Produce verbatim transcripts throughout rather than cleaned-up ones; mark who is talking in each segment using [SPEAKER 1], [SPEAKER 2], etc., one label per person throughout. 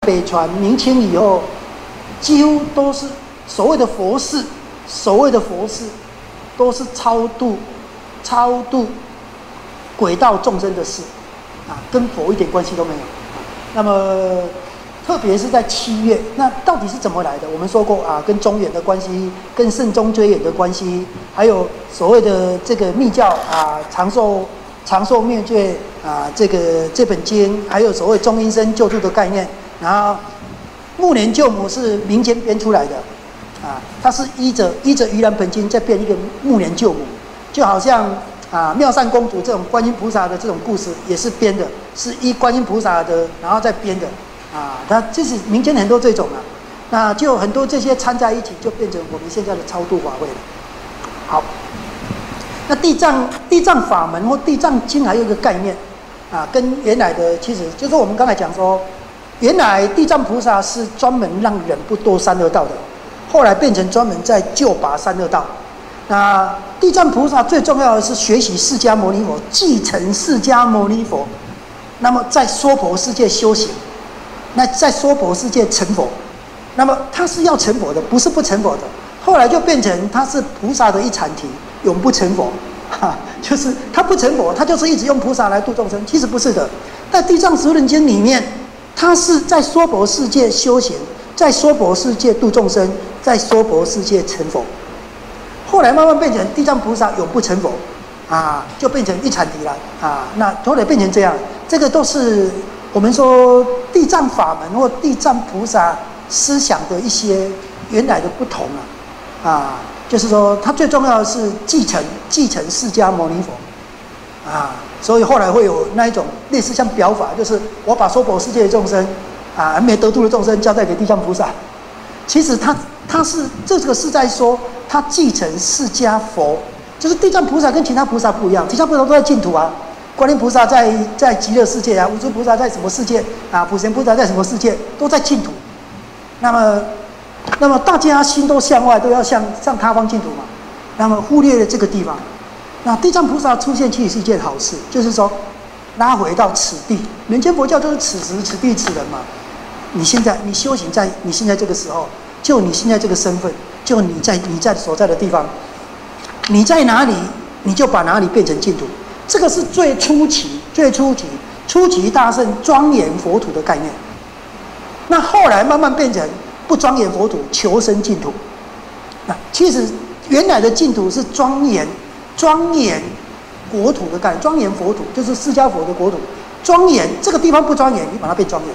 [SPEAKER 1] 北传明清以后，几乎都是所谓的佛事，所谓的佛事，都是超度、超度鬼道众生的事，啊，跟佛一点关系都没有。那么，特别是在七月，那到底是怎么来的？我们说过啊，跟中原的关系，跟慎终追远的关系，还有所谓的这个密教啊，长寿长寿灭绝啊，这个这本经，还有所谓中阴身救度的概念，然后目连救母是民间编出来的，啊，它是依着依着《盂兰盆经》再编一个目连救母，就好像啊妙善公主这种观音菩萨的这种故事也是编的，是依观音菩萨的然后再编的。啊，它这是民间很多这种啊，那就很多这些掺在一起，就变成我们现在的超度法会了。好，那地藏地藏法门或地藏经还有一个概念啊，跟原来的其实就是我们刚才讲说，原来地藏菩萨是专门让人不堕三恶道的，后来变成专门在救拔三恶道。那地藏菩萨最重要的是学习释迦牟尼佛，继承释迦牟尼佛，那么在娑婆世界修行。那在娑婆世界成佛，那么他是要成佛的，不是不成佛的。后来就变成他是菩萨的一阐提，永不成佛，哈，就是他不成佛，他就是一直用菩萨来度众生。其实不是的，在《地藏十轮经》里面，他是在娑婆世界修行，在娑婆世界度众生，在娑婆世界成佛。后来慢慢变成地藏菩萨永不成佛，啊，就变成一阐提了啊。那后来变成这样，这个都是。我们说地藏法门或地藏菩萨思想的一些原来的不同啊，啊，就是说它最重要的是继承继承释迦牟尼佛，啊，所以后来会有那一种类似像表法，就是我把娑婆世界的众生啊还没得度的众生交代给地藏菩萨，其实他他是这个是在说他继承释迦佛，就是地藏菩萨跟其他菩萨不一样，其他菩萨都在净土啊。观音菩萨在在极乐世界啊，无珠菩萨在什么世界啊？普贤菩萨在什么世界？都在净土。那么，那么大家心都向外，都要向向他方净土嘛。那么忽略了这个地方，那地藏菩萨出现其实是一件好事，就是说拉回到此地。人间佛教就是此时此地此人嘛。你现在你修行在你现在这个时候，就你现在这个身份，就你在你在所在的地方，你在哪里，你就把哪里变成净土。这个是最初期、最初期、初期大圣庄严佛土的概念。那后来慢慢变成不庄严佛土，求生净土。那其实原来的净土是庄严、庄严国土的概念，庄严佛土就是释迦佛的国土。庄严这个地方不庄严，你把它变庄严。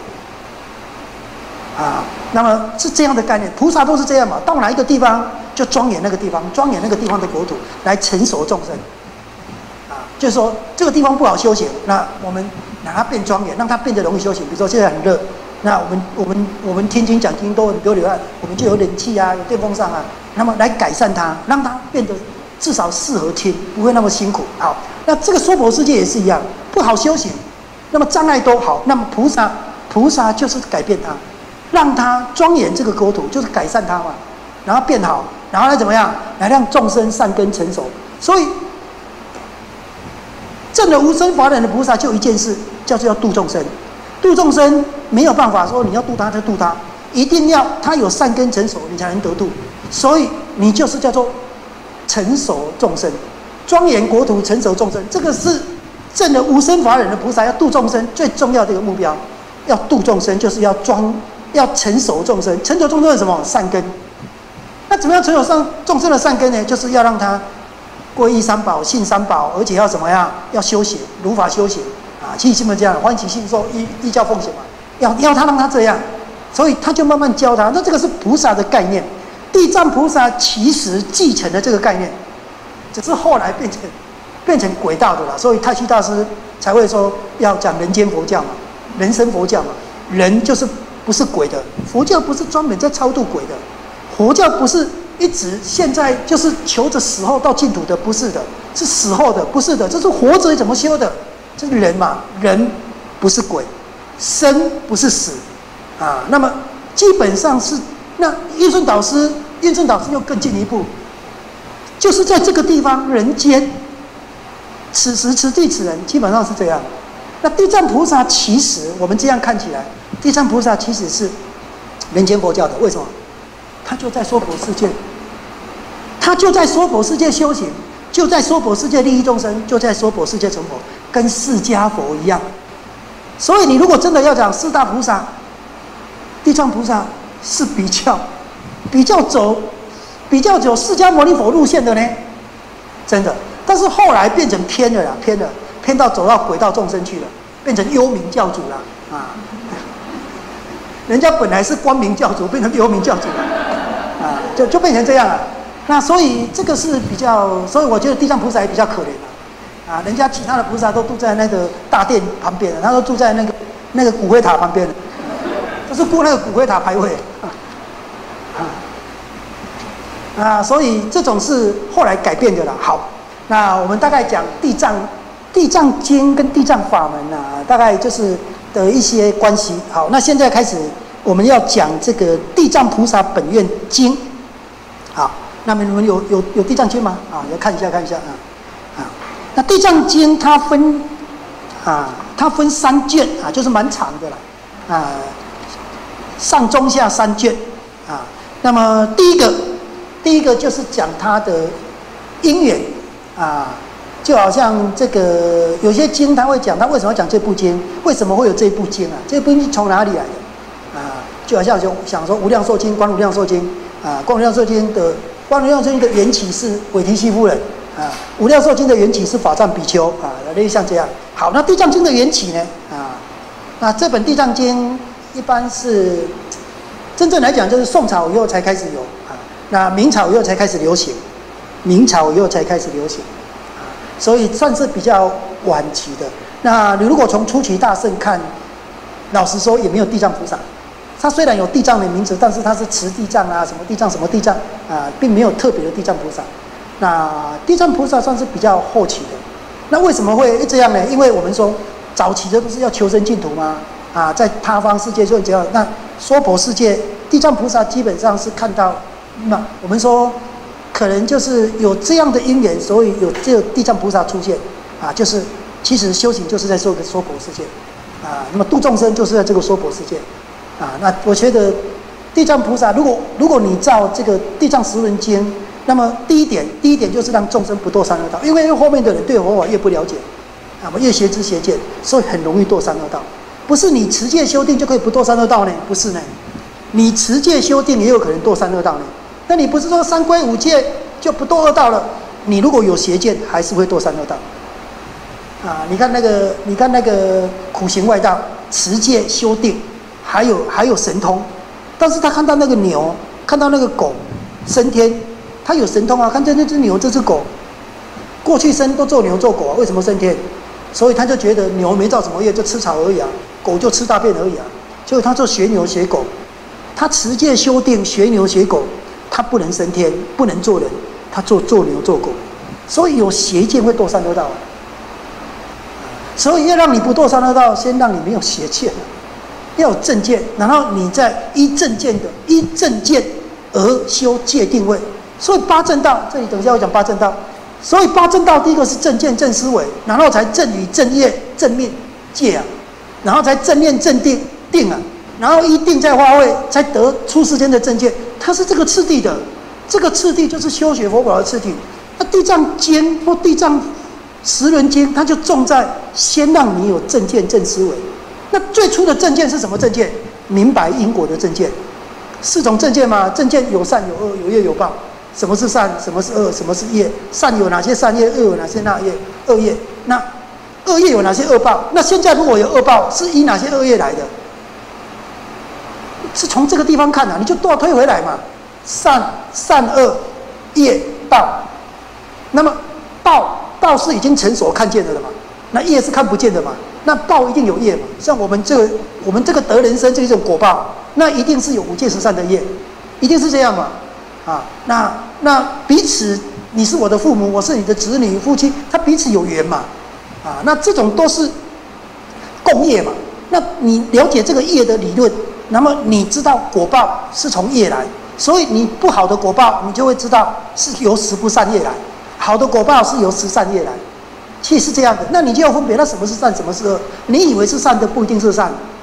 [SPEAKER 1] 啊，那么是这样的概念。菩萨都是这样嘛，到哪一个地方就庄严那个地方，庄严那个地方的国土，来成熟众生。就是说，这个地方不好修行，那我们让它变庄严，让它变得容易修行。比如说现在很热，那我们我们我们听经讲经都很多流汗，我们就有冷气啊，有电风扇啊，那么来改善它，让它变得至少适合听，不会那么辛苦。好，那这个娑婆世界也是一样，不好修行，那么障碍都好，那么菩萨菩萨就是改变它，让它庄严这个国土，就是改善它嘛，然后变好，然后来怎么样，来让众生善根成熟，所以。证了无生法忍的菩萨就一件事，叫做要度众生。度众生没有办法说你要度他就度他，一定要他有善根成熟，你才能得度。所以你就是叫做成熟众生，庄严国土，成熟众生。这个是证了无生法忍的菩萨要度众生最重要的一个目标。要度众生，就是要庄要成熟众生。成熟众生是什么？善根。那怎么样成熟上众生的善根呢？就是要让他。皈依三宝，信三宝，而且要怎么样？要修行，如法修行啊！其实基本这样，欢喜信受，依依教奉行嘛。要要他让他这样，所以他就慢慢教他。那这个是菩萨的概念，地藏菩萨其实继承了这个概念，只是后来变成变成鬼道的了。所以太虚大师才会说要讲人间佛教嘛，人生佛教嘛。人就是不是鬼的，佛教不是专门在超度鬼的，佛教不是。一直现在就是求着死后到净土的，不是的，是死后的，不是的，这是活着怎么修的？这是人嘛，人不是鬼，生不是死，啊，那么基本上是那印顺导师，印顺导师又更进一步，就是在这个地方人间，此时此地此人，基本上是这样。那地藏菩萨其实我们这样看起来， 地藏菩萨其实是人间佛教的，为什么？他就在娑婆世界，他就在娑婆世界修行，就在娑婆世界利益众生，就在娑婆世界成佛，跟释迦佛一样。所以你如果真的要讲四大菩萨，地藏菩萨是比较比较走比较走释迦牟尼佛路线的呢，真的。但是后来变成偏了啦，偏了，偏到走到鬼道众生去了，变成幽冥教主了啊！人家本来是光明教主，变成幽冥教主了啊，就就变成这样了。那所以这个是比较，所以我觉得地藏菩萨也比较可怜了啊。人家其他的菩萨都住在那个大殿旁边的，他都住在那个那个骨灰塔旁边的，都是顾那个骨灰塔牌位啊啊啊！所以这种是后来改变的了。好，那我们大概讲地藏地藏经跟地藏法门啊，大概就是的一些关系。好，那现在开始我们要讲这个地藏菩萨本愿经。好，那么你们有有有地藏经吗？啊，来看一下看一下啊啊。那地藏经它分啊，它分三卷啊，就是蛮长的了啊，上中下三卷啊。那么第一个第一个就是讲它的因缘啊。就好像这个有些经他会讲，他为什么要讲这部经？为什么会有这部经啊？这部经从哪里来的？啊，就好像就想说《无量寿经》《观无量寿经》啊，《观无量寿经》的《观无量寿经》的缘起是韦提希夫人啊，《无量寿经》的缘起是法藏比丘啊，类似像这样。好，那《地藏经》的缘起呢？啊，那这本《地藏经》一般是真正来讲，就是宋朝以后才开始有啊，那明朝以后才开始流行，明朝以后才开始流行。所以算是比较晚期的。那你如果从初期大圣看，老实说也没有地藏菩萨。他虽然有地藏的名字，但是他是持地藏啊，什么地藏什么地藏啊，并没有特别的地藏菩萨。那地藏菩萨算是比较后期的。那为什么会这样呢？因为我们说早期的不是要求生净土吗？啊，在他方世界就这样。那娑婆世界，地藏菩萨基本上是看到，那我们说。可能就是有这样的因缘，所以有这个地藏菩萨出现，啊，就是其实修行就是在做个娑婆世界，啊，那么度众生就是在这个娑婆世界，啊，那我觉得地藏菩萨，如果如果你照这个地藏十轮经，那么第一点，第一点就是让众生不堕三恶道，因为后面的人对佛法越不了解，啊，我越邪知邪见，所以很容易堕三恶道。不是你持戒修定就可以不堕三恶道呢？不是呢，你持戒修定也有可能堕三恶道呢。那你不是说三皈五戒就不堕恶道了？你如果有邪见，还是会堕三恶道。啊，你看那个，你看那个苦行外道，持戒修定，还有还有神通，但是他看到那个牛，看到那个狗升天，他有神通啊，看见那只牛这只狗，过去生都做牛做狗啊，为什么升天？所以他就觉得牛没造什么业，就吃草而已啊，狗就吃大便而已啊，所以他就学牛学狗，他持戒修定学牛学狗。他不能升天，不能做人，他做做牛做狗，所以有邪见会堕三恶道。所以要让你不堕三恶道，先让你没有邪见，要有正见，然后你再依正见的依正见而修戒定位。所以八正道，这里等一下我讲八正道。所以八正道第一个是正见正思维，然后才正语正业正命戒啊，然后才正念正定定啊。然后一定再化位，才得出世间的正见，它是这个次第的，这个次第就是修学佛法的次第。那地藏经或地藏十轮经，它就重在先让你有正见正思维。那最初的正见是什么正见？明白因果的正见。四种正见嘛，正见有善有恶，有业有报。什么是善？什么是恶？什么是业？善有哪些善业？恶有哪些那业？恶业。那恶业有哪些恶报？那现在如果有恶报，是依哪些恶业来的？是从这个地方看啊，你就倒推回来嘛，善善恶业报，那么报报是已经成熟看见的了嘛，那业是看不见的嘛，那报一定有业嘛，像我们这个我们这个得人生这种果报，那一定是有五戒十善的业，一定是这样嘛，啊，那那彼此你是我的父母，我是你的子女夫妻，他彼此有缘嘛，啊，那这种都是共业嘛，那你了解这个业的理论。那么你知道果报是从业来，所以你不好的果报，你就会知道是由十不善业来；好的果报是由十善业来。其实是这样的，那你就要分别，那什么是善，什么是恶？你以为是善的，不一定是善。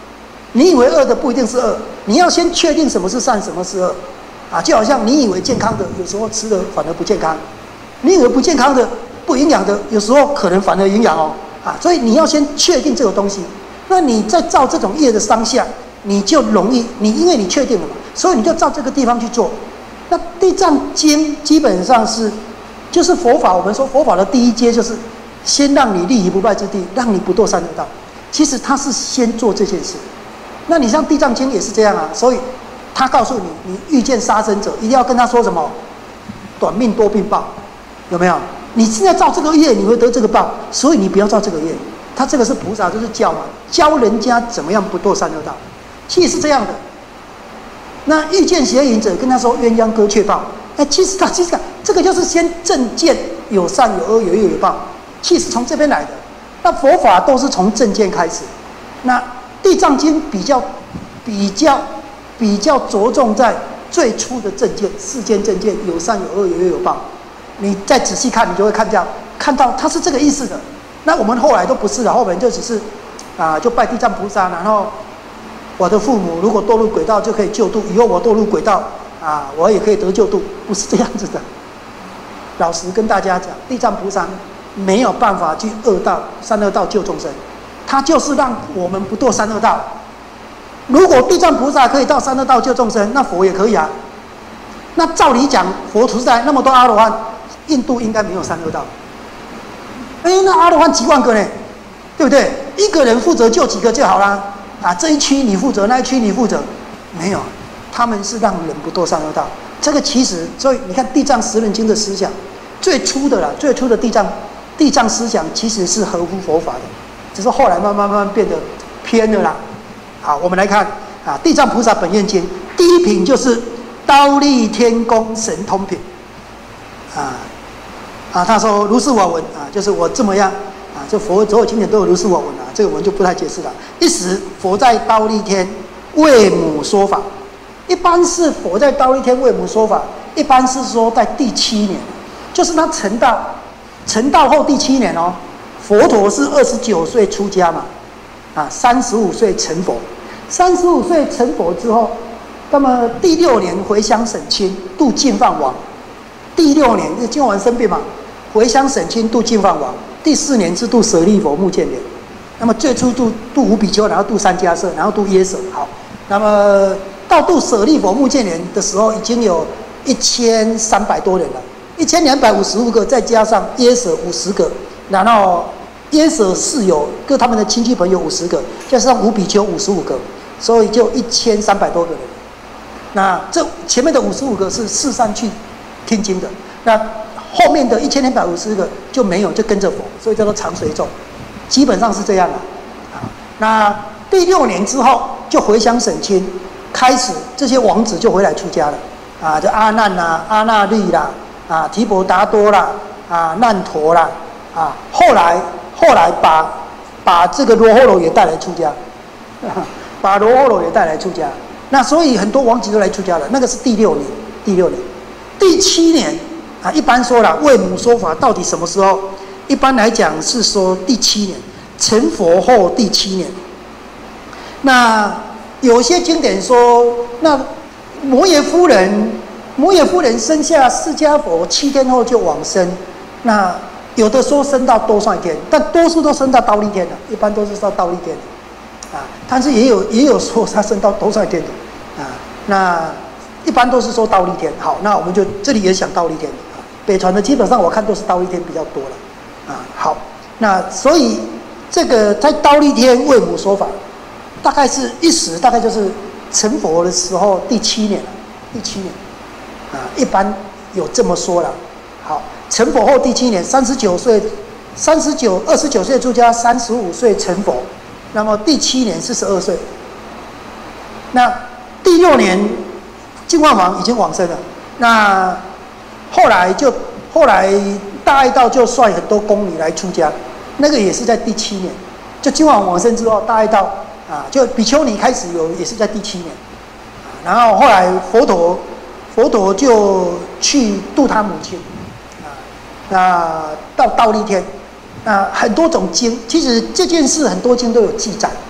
[SPEAKER 1] 你以为恶的不一定是恶，你要先确定什么是善，什么是恶，啊，就好像你以为健康的，有时候吃的反而不健康；你以为不健康的、不营养的，有时候可能反而营养哦，啊，所以你要先确定这个东西。那你在造这种业的当下，你就容易，你因为你确定了嘛，所以你就照这个地方去做。那地藏经基本上是，就是佛法，我们说佛法的第一阶就是先让你立于不败之地，让你不堕三恶道。其实他是先做这件事。那你像地藏经也是这样啊，所以他告诉你，你遇见杀生者，一定要跟他说什么？短命多病报，有没有？你现在造这个业，你会得这个报，所以你不要造这个业。他这个是菩萨，就是教嘛，教人家怎么样不堕三恶道。其实是这样的。那遇见邪淫者，跟他说鸳鸯割却报。哎，其实他其实这个就是先正见有善有恶有业有报，其实从这边来的。那佛法都是从正见开始。那地藏经比较比较比较着重在最初的正见，世间正见有善有恶有业有报。你再仔细看，你就会看到看到它是这个意思的。那我们后来都不是了，后面就只是啊，就拜地藏菩萨，然后我的父母如果堕入轨道就可以救度，以后我堕入轨道啊，我也可以得救度，不是这样子的。老实跟大家讲，地藏菩萨没有办法去恶道、三恶道救众生，他就是让我们不堕三恶道。如果地藏菩萨可以到三恶道救众生，那佛也可以啊。那照理讲，佛陀在那么多阿罗汉，印度应该没有三恶道。哎，那阿罗汉几万个呢，对不对？一个人负责救几个就好啦。啊，这一区你负责，那一区你负责，没有，他们是让人不堕三恶道。这个其实，所以你看《地藏十轮经》的思想，最初的啦，最初的地藏地藏思想其实是合乎佛法的，只是后来慢慢慢慢变得偏了啦。好，我们来看啊，《地藏菩萨本愿经》第一品就是忉利天宫神通品，啊。啊，他说如是我闻啊，就是我这么样啊，就佛所有经典都有如是我闻啊，这个我们就不太解释了。一时佛在忉利天为母说法，一般是佛在忉利天为母说法，一般是说在第七年，就是他成道，成道后第七年哦。佛陀是二十九岁出家嘛，啊，三十五岁成佛，三十五岁成佛之后，那么第六年回乡省亲，度净饭王。第六年，因为净饭王生病嘛。回乡省亲度净饭王，第四年是度舍利佛目犍连，那么最初度度五比丘，然后度三迦叶，然后度耶舍。好，那么到度舍利佛目犍连的时候，已经有一千三百多人了，一千两百五十五个，再加上耶舍五十个，然后耶舍室友各他们的亲戚朋友五十个，加上五比丘五十五个，所以就一千三百多个人。那这前面的五十五个是世上去听经的，那后面的一千两百五十个就没有，就跟着佛，所以叫做常随众，基本上是这样的。啊，那第六年之后就回乡省亲，开始这些王子就回来出家了。啊，就阿难啦、阿那律啦、啊提婆达多啦、啊难陀啦，啊后来后来把把这个罗睺罗也带来出家，把罗睺罗也带来出家。那所以很多王子都来出家了。那个是第六年，第六年，第七年。啊，一般说了，为母说法到底什么时候？一般来讲是说第七年，成佛后第七年。那有些经典说，那摩耶夫人，摩耶夫人生下释迦佛七天后就往生。那有的说升到多少天，但多数都升到忉利天了，一般都是到忉利天的。啊，但是也有也有说他升到多少天的。啊，那一般都是说忉利天。好，那我们就这里也想忉利天。北传的基本上我看都是忉利天比较多了，啊，好，那所以这个在忉利天为母说法，大概是一时，大概就是成佛的时候第七年了，第七年，啊，一般有这么说了。好，成佛后第七年，三十九岁，三十九二十九岁出家，三十五岁成佛，那么第七年四十二岁，那第六年净饭王已经往生了，那。后来就后来大爱道就率很多宫女来出家，那个也是在第七年，就净饭王往生之后，大爱道啊，就比丘尼开始有，也是在第七年，然后后来佛陀佛陀就去度他母亲，啊，那到忉利天，那很多种经，其实这件事很多经都有记载，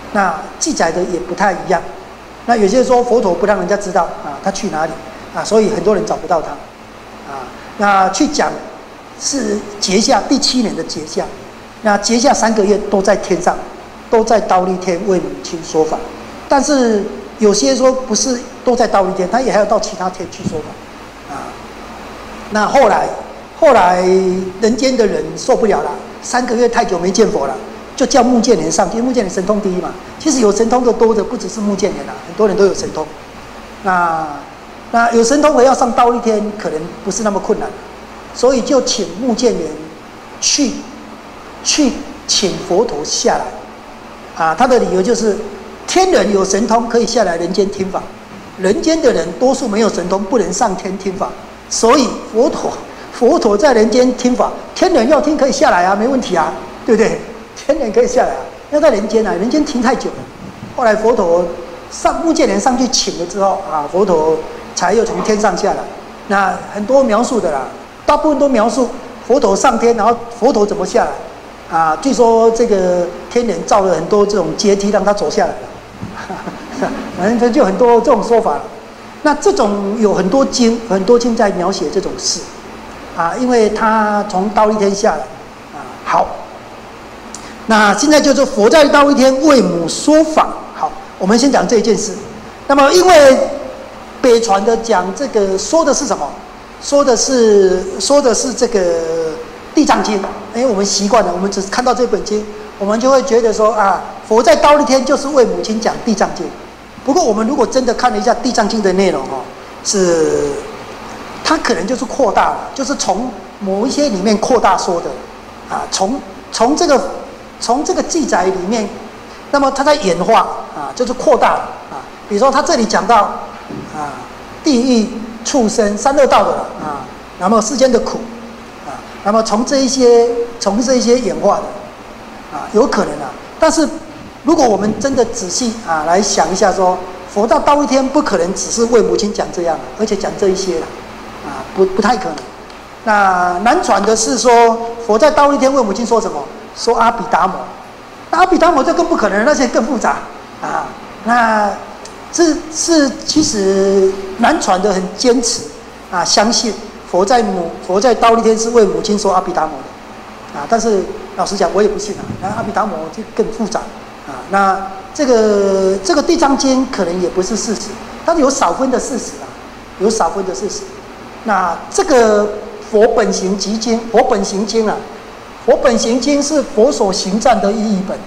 [SPEAKER 1] 那记载的也不太一样。那有些说佛陀不让人家知道啊，他去哪里啊，所以很多人找不到他啊。那去讲是结夏第七年的结夏，那结夏三个月都在天上，都在忉利天为母亲说法。但是有些说不是都在忉利天，他也还要到其他天去说法啊。那后来后来人间的人受不了了，三个月太久没见佛了。就叫目犍连上去，目犍连神通第一嘛。其实有神通的多的不只是目犍连啊，很多人都有神通。那那有神通的要上忉利天，可能不是那么困难，所以就请目犍连去去请佛陀下来。啊，他的理由就是天人有神通可以下来人间听法，人间的人多数没有神通，不能上天听法，所以佛陀佛陀在人间听法，天人要听可以下来啊，没问题啊，对不对？天人可以下来啊，要在人间啊，人间停太久了。后来佛陀上目犍连上去请了之后啊，佛陀才又从天上下来。那很多描述的啦，大部分都描述佛陀上天，然后佛陀怎么下来啊？据说这个天人造了很多这种阶梯让他走下来了，反正就很多这种说法了。那这种有很多经，很多经在描写这种事啊，因为他从忉利天下来啊，好。那现在就是佛在忉利天为母说法。好，我们先讲这一件事。那么，因为北传的讲这个说的是什么？说的是说的是这个《地藏经》。因为我们习惯了，我们只看到这本经，我们就会觉得说啊，佛在忉利天就是为母亲讲《地藏经》。不过，我们如果真的看了一下《地藏经》的内容哦，是它可能就是扩大了，就是从某一些里面扩大说的啊，从从这个。从这个记载里面，那么它在演化啊，就是扩大啊。比如说，它这里讲到啊，地狱、畜生、三恶道的啊，那么世间的苦啊，那么从这一些从这一些演化的啊，有可能啊。但是如果我们真的仔细啊来想一下说，佛到忉利天不可能只是为母亲讲这样，而且讲这一些了啊，不不太可能。那南传的是说，佛在忉利天为母亲说什么？说阿毗达摩，那阿毗达摩这更不可能，那些更复杂啊。那是是其实南传的很坚持啊，相信佛在母佛在忉利天是为母亲说阿毗达摩的啊。但是老实讲，我也不信啊。那阿毗达摩就更复杂啊。那这个这个地藏经可能也不是事实，但是有少分的事实啊，有少分的事实。那这个佛本行集经，佛本行经啊。佛本行经是佛所行赞的意义本。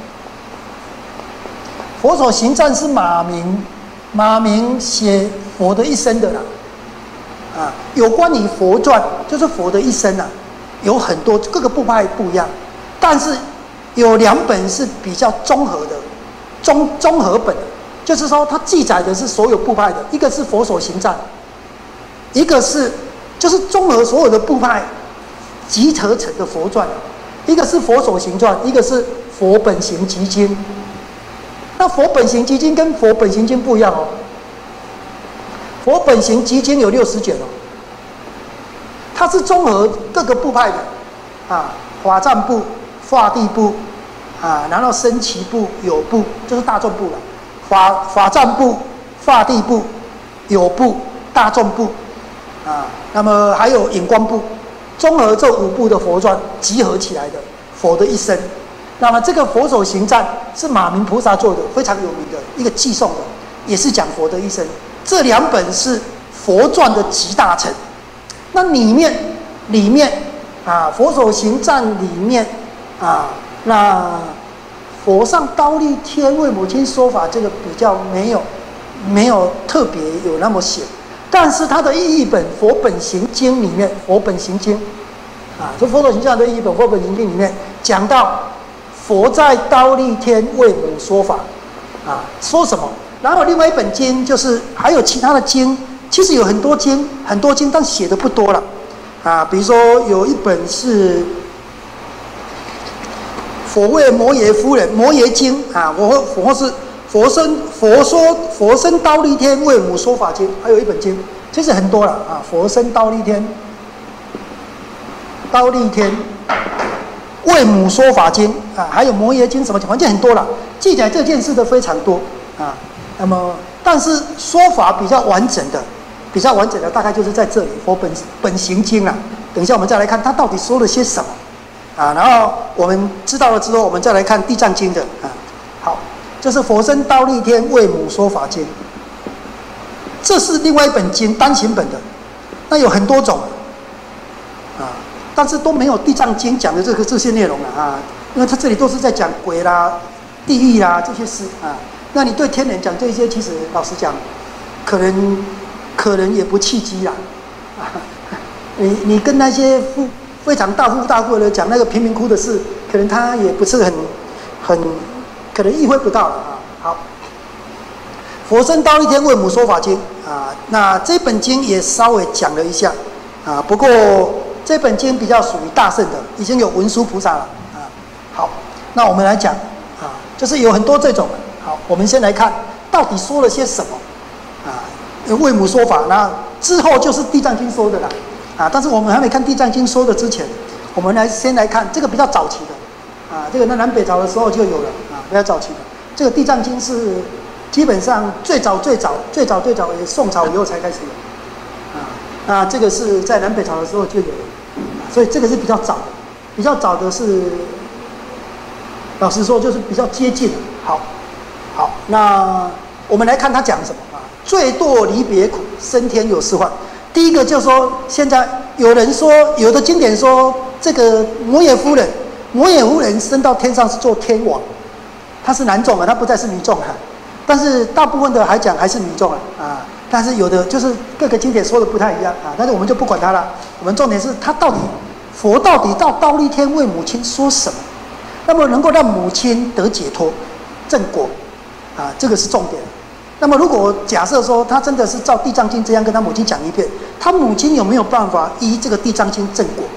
[SPEAKER 1] 佛所行赞是马明，马明写佛的一生的啦。啊，有关于佛传，就是佛的一生啊，有很多各个部派不一样，但是有两本是比较综合的，综综合本，就是说它记载的是所有部派的，一个是佛所行赞，一个是就是综合所有的部派集合成的佛传。一个是佛所行传，一个是佛本行集经。那佛本行集经跟佛本行经不一样哦。佛本行集经有六十卷哦，它是综合各个部派的啊，法藏部、法地部啊，然后僧祇部、有部，就是大众部了。法法藏部、法地部、有部、大众部啊，那么还有引光部。综合这五部的佛传集合起来的佛的一生，那么这个佛所行赞是马明菩萨做的，非常有名的一个寄送的，也是讲佛的一生。这两本是佛传的集大成。那里面里面啊，佛所行赞里面啊，那佛上忉利天为母亲说法，这个比较没有没有特别有那么写。但是它的意义本《佛本行经》里面，《佛本行经》啊，就佛所行赞的意义本《佛本行经》里面讲到，佛在忉利天为母说法，啊，说什么？然后另外一本经就是还有其他的经，其实有很多经，很多经，但写的不多了，啊，比如说有一本是《佛为摩耶夫人摩耶经》啊，佛佛是。佛生佛说佛生忉利天为母说法经，还有一本经，其实很多了啊。佛生忉利天，忉利天为母说法经啊，还有摩耶经什么，反正很多了。 记载这件事的非常多啊。那么，但是说法比较完整的，比较完整的大概就是在这里，佛本本行经啊。等一下我们再来看他到底说了些什么啊。然后我们知道了之后，我们再来看地藏经的啊。好，这是佛身忉利天为母说法经，这是另外一本经单行本的，那有很多种啊，但是都没有地藏经讲的这个这些内容了啊，因为它这里都是在讲鬼啦、地狱啦这些事啊。那你对天人讲这些，其实老实讲，可能可能也不契机啦。啊，你你跟那些富非常大富大贵的讲那个贫民窟的事，可能他也不是很很可能意会不到了啊。好，佛身忉利天为母说法经啊，那这本经也稍微讲了一下啊，不过这本经比较属于大圣的，已经有文殊菩萨了啊。好，那我们来讲啊，就是有很多这种。好，我们先来看到底说了些什么啊？为母说法，那之后就是地藏经说的啦啊。但是我们还没看地藏经说的之前，我们来先来看这个比较早期的啊，这个在南北朝的时候就有了啊，比较早期的。这个地藏经是基本上最早最早最早最早也宋朝以后才开始有啊。那这个是在南北朝的时候就有了，啊、所以这个是比较早的，比较早的是，老实说就是比较接近的。好。好，那我们来看他讲什么啊？罪堕离别苦，升天有四患。第一个就是说，现在有人说，有的经典说，这个摩耶夫人，摩耶夫人升到天上是做天王，她是男众啊，她不再是女众啊。但是大部分的还讲还是女众啊啊。但是有的就是各个经典说的不太一样啊，但是我们就不管它了。我们重点是他到底佛到底到忉利天为母亲说什么，那么能够让母亲得解脱、正果。啊，这个是重点。那么，如果假设说他真的是照《地藏经》这样跟他母亲讲一遍，他母亲有没有办法依这个《地藏经》正果？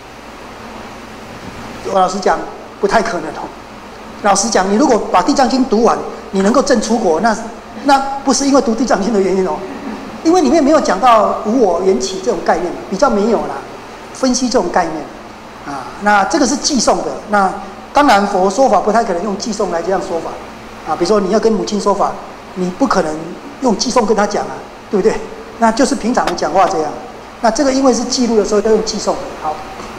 [SPEAKER 1] 我老实讲，不太可能哦。老实讲，你如果把《地藏经》读完，你能够证出果，那那不是因为读《地藏经》的原因哦，因为里面没有讲到无我缘起这种概念，比较没有啦，分析这种概念啊。那这个是寄送的，那当然佛说法不太可能用寄送来这样说法。啊，比如说你要跟母亲说法，你不可能用寄送跟她讲啊，对不对？那就是平常的讲话这样。那这个因为是记录的时候要用寄送的。好，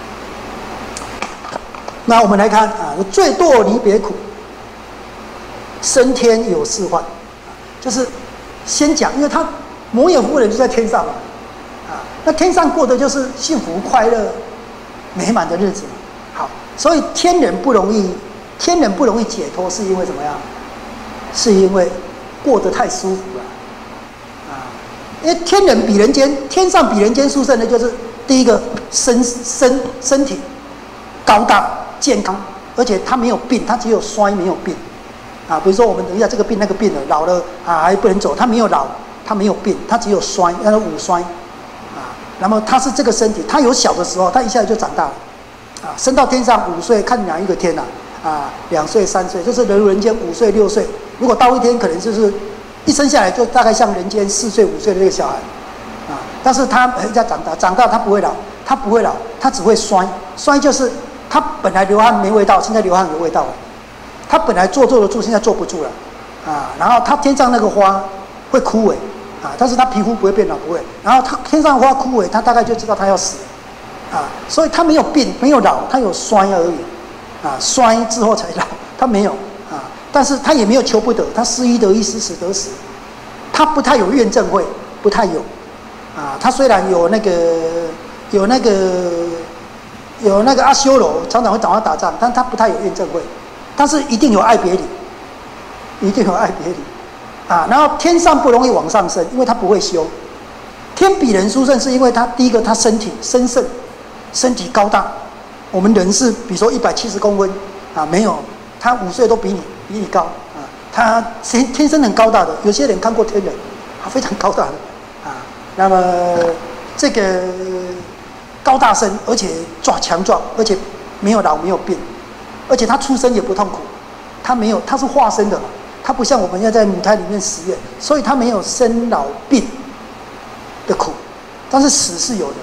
[SPEAKER 1] 那我们来看啊，罪堕离别苦，升天有四患，就是先讲，因为他摩耶夫人就在天上嘛，啊，那天上过的就是幸福快乐、美满的日子嘛。好，所以天人不容易，天人不容易解脱，是因为怎么样？是因为过得太舒服了，啊，因为天人比人间，天上比人间殊胜的就是第一个身身身体高大健康，而且他没有病，他只有衰没有病，啊，比如说我们等一下这个病那个病了，老了啊还不能走，他没有老，他没有病，他只有衰，那个五衰，啊，那么他是这个身体，他有小的时候，他一下子就长大了，啊，升到天上五岁，看哪一个天呐、啊？啊，两岁三岁，就是人人间五岁六岁。如果到一天，可能就是一生下来就大概像人间四岁五岁的那个小孩，啊，但是他人家长大，长大他不会老，他不会老，他只会衰，衰就是他本来流汗没味道，现在流汗有味道了，他本来坐坐得住，现在坐不住了，啊，然后他天上那个花会枯萎，啊，但是他皮肤不会变老，不会，然后他天上的花枯萎，他大概就知道他要死了，啊，所以他没有病，没有老，他有衰而已，啊，衰之后才老，他没有。但是他也没有求不得，他失一得一，失死得死，他不太有怨憎会，不太有，啊，他虽然有那个有那个有那个阿修罗常常会找他打仗，但他不太有怨憎会，但是一定有爱别离，一定有爱别离，啊，然后天上不容易往上升，因为他不会修，天比人殊胜是因为他第一个他身体身盛，身体高大，我们人是比如说一百七十公分，啊，没有，他五岁都比你。比你高啊，他天天生很高大的，有些人看过天人，他非常高大的啊。那么这个高大身，而且壮强壮，而且没有老没有病，而且他出生也不痛苦，他没有，他是化身的，他不像我们要在母胎里面实验，所以他没有生老病的苦，但是死是有的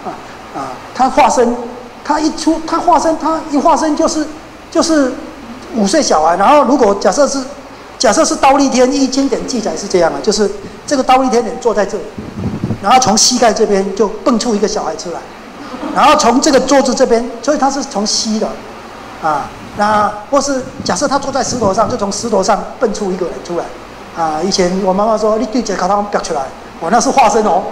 [SPEAKER 1] 啊。他化身，他一出，他化身，他一化身就是就是。 五岁小孩，然后如果假设是假设是忉利天，依经典记载是这样啊，就是这个忉利天人坐在这里，然后从膝盖这边就蹦出一个小孩出来，然后从这个桌子这边，所以他是从膝的啊，那或是假设他坐在石头上，就从石头上蹦出一个人出来啊。以前我妈妈说，你对着卡他们表出来，我那是化身哦。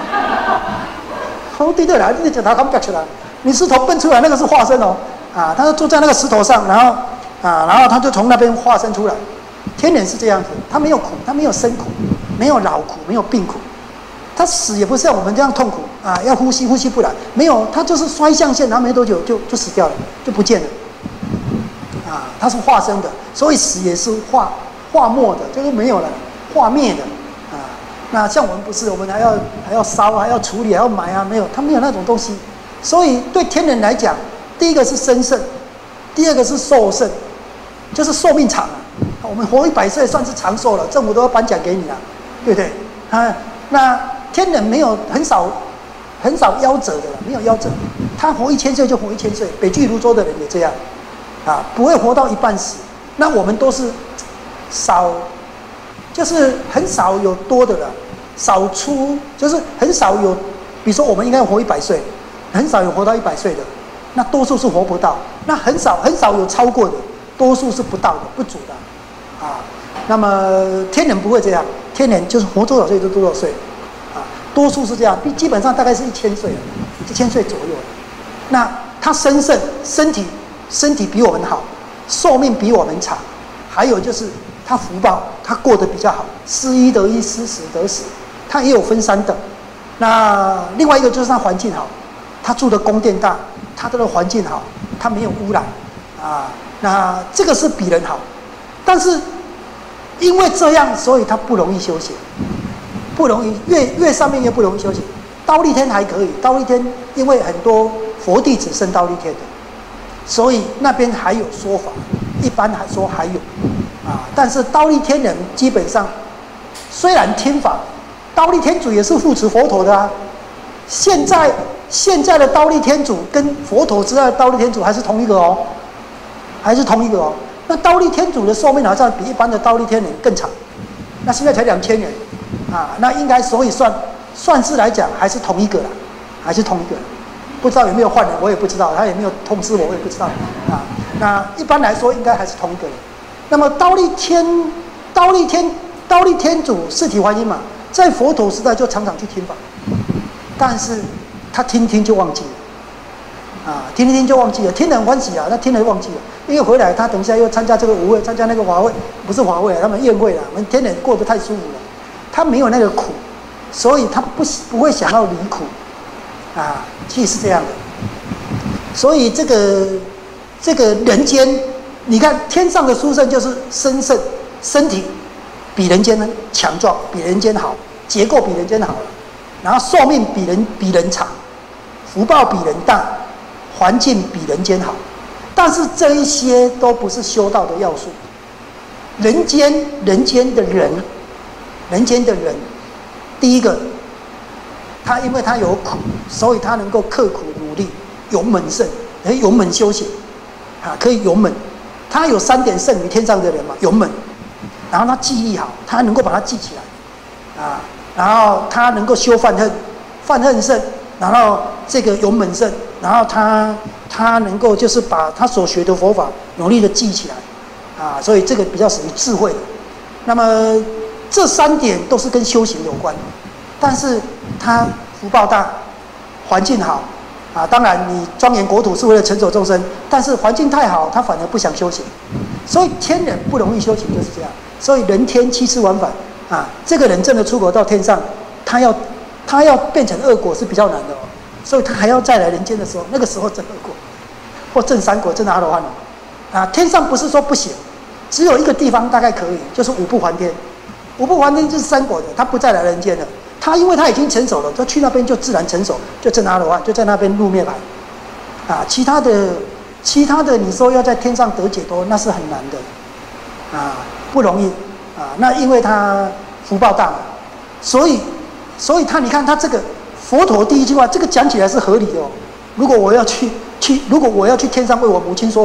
[SPEAKER 1] 哦，对对了，你对着他们表出来，你石头蹦出来那个是化身哦。啊，他就坐在那个石头上，然后啊，然后他就从那边化身出来。天人是这样子，他没有苦，他没有生苦，没有老苦，没有病苦，他死也不是像我们这样痛苦啊，要呼吸呼吸不来，没有，他就是摔象限，然后没多久就就死掉了，就不见了。啊，他是化生的，所以死也是化化没的，就是没有了，化灭的。啊，那像我们不是，我们还要还要烧，还要处理，还要埋啊，没有，他没有那种东西。所以对天人来讲，第一个是生胜，第二个是寿胜，就是寿命长啊。我们活一百岁算是长寿了，政府都要颁奖给你啊，对不对？啊，那天人没有很少很少夭折的了，没有夭折，他活一千岁就活一千岁。北俱泸州的人也这样，啊，不会活到一半死。那我们都是少，就是很少有多的了，少出就是很少有，比如说我们应该活一百岁，很少有活到一百岁的，那多数是活不到，那很少很少有超过的，多数是不到的，不足的。啊，那么天人不会这样，天人就是活多少岁就多少岁，啊，多数是这样，基本上大概是一千岁了，一千岁左右了。那他生胜，身体身体比我们好，寿命比我们长，还有就是他福报他过得比较好，失一得一，失十得十，他也有分三等。那另外一个就是他环境好，他住的宫殿大，他的环境好，他没有污染，啊，那这个是比人好。但是因为这样，所以他不容易修行，不容易越越上面越不容易修行。忉利天还可以，忉利天因为很多佛弟子升忉利天的，所以那边还有说法，一般还说还有啊。但是忉利天人基本上虽然听法，忉利天主也是护持佛陀的啊。现在现在的忉利天主跟佛陀之外的忉利天主还是同一个哦，还是同一个哦。那忉利天主的寿命好像比一般的忉利天人更长，那现在才两千年，啊，那应该所以算算是来讲还是同一个啦，还是同一个，不知道有没有换人，我也不知道，他也没有通知我，我也不知道啊。那一般来说应该还是同一个人。那么忉利天，忉利天，忉利天主释体还因嘛，在佛陀时代就常常去听法，但是他听听就忘记了。啊，听一听就忘记了，听得很欢喜啊，那听了就忘记了，因为回来他等一下又参加这个舞会，参加那个华会，不是华会啊，他们宴会了，我们天人过得太舒服了，他没有那个苦，所以他不不会想要离苦，啊，其实是这样的，所以这个这个人间，你看天上的殊胜就是身胜，身体比人间强壮，比人间好，结构比人间好了，然后寿命比人比人长，福报比人大。环境比人间好，但是这一些都不是修道的要素。人间，人间的人，人间的人，第一个，他因为他有苦，所以他能够刻苦努力，勇猛胜，可以勇猛修行，啊，可以勇猛。他有三点胜于天上的人嘛，勇猛，然后他记忆好，他能够把它记起来，啊，然后他能够修犯恨，犯恨胜，然后这个勇猛胜。然后他他能够就是把他所学的佛法努力的记起来，啊，所以这个比较属于智慧的。那么这三点都是跟修行有关，但是他福报大，环境好，啊，当然你庄严国土是为了成就众生，但是环境太好，他反而不想修行，所以天人不容易修行就是这样。所以人天七次往返，啊，这个人真的出国到天上，他要他要变成恶果是比较难的哦。所以他还要再来人间的时候，那个时候证恶果，或证三果、证阿罗汉了。啊，天上不是说不行，只有一个地方大概可以，就是五不还天。五不还天就是三果的，他不再来人间了。他因为他已经成熟了，他去那边就自然成熟，就证阿罗汉，就在那边入灭盘。啊，其他的，其他的你说要在天上得解脱，那是很难的，啊，不容易。啊，那因为他福报大嘛，所以，所以他你看他这个。佛陀第一句话，这个讲起来是合理的哦。如果我要去去，如果我要去天上为我母亲说法，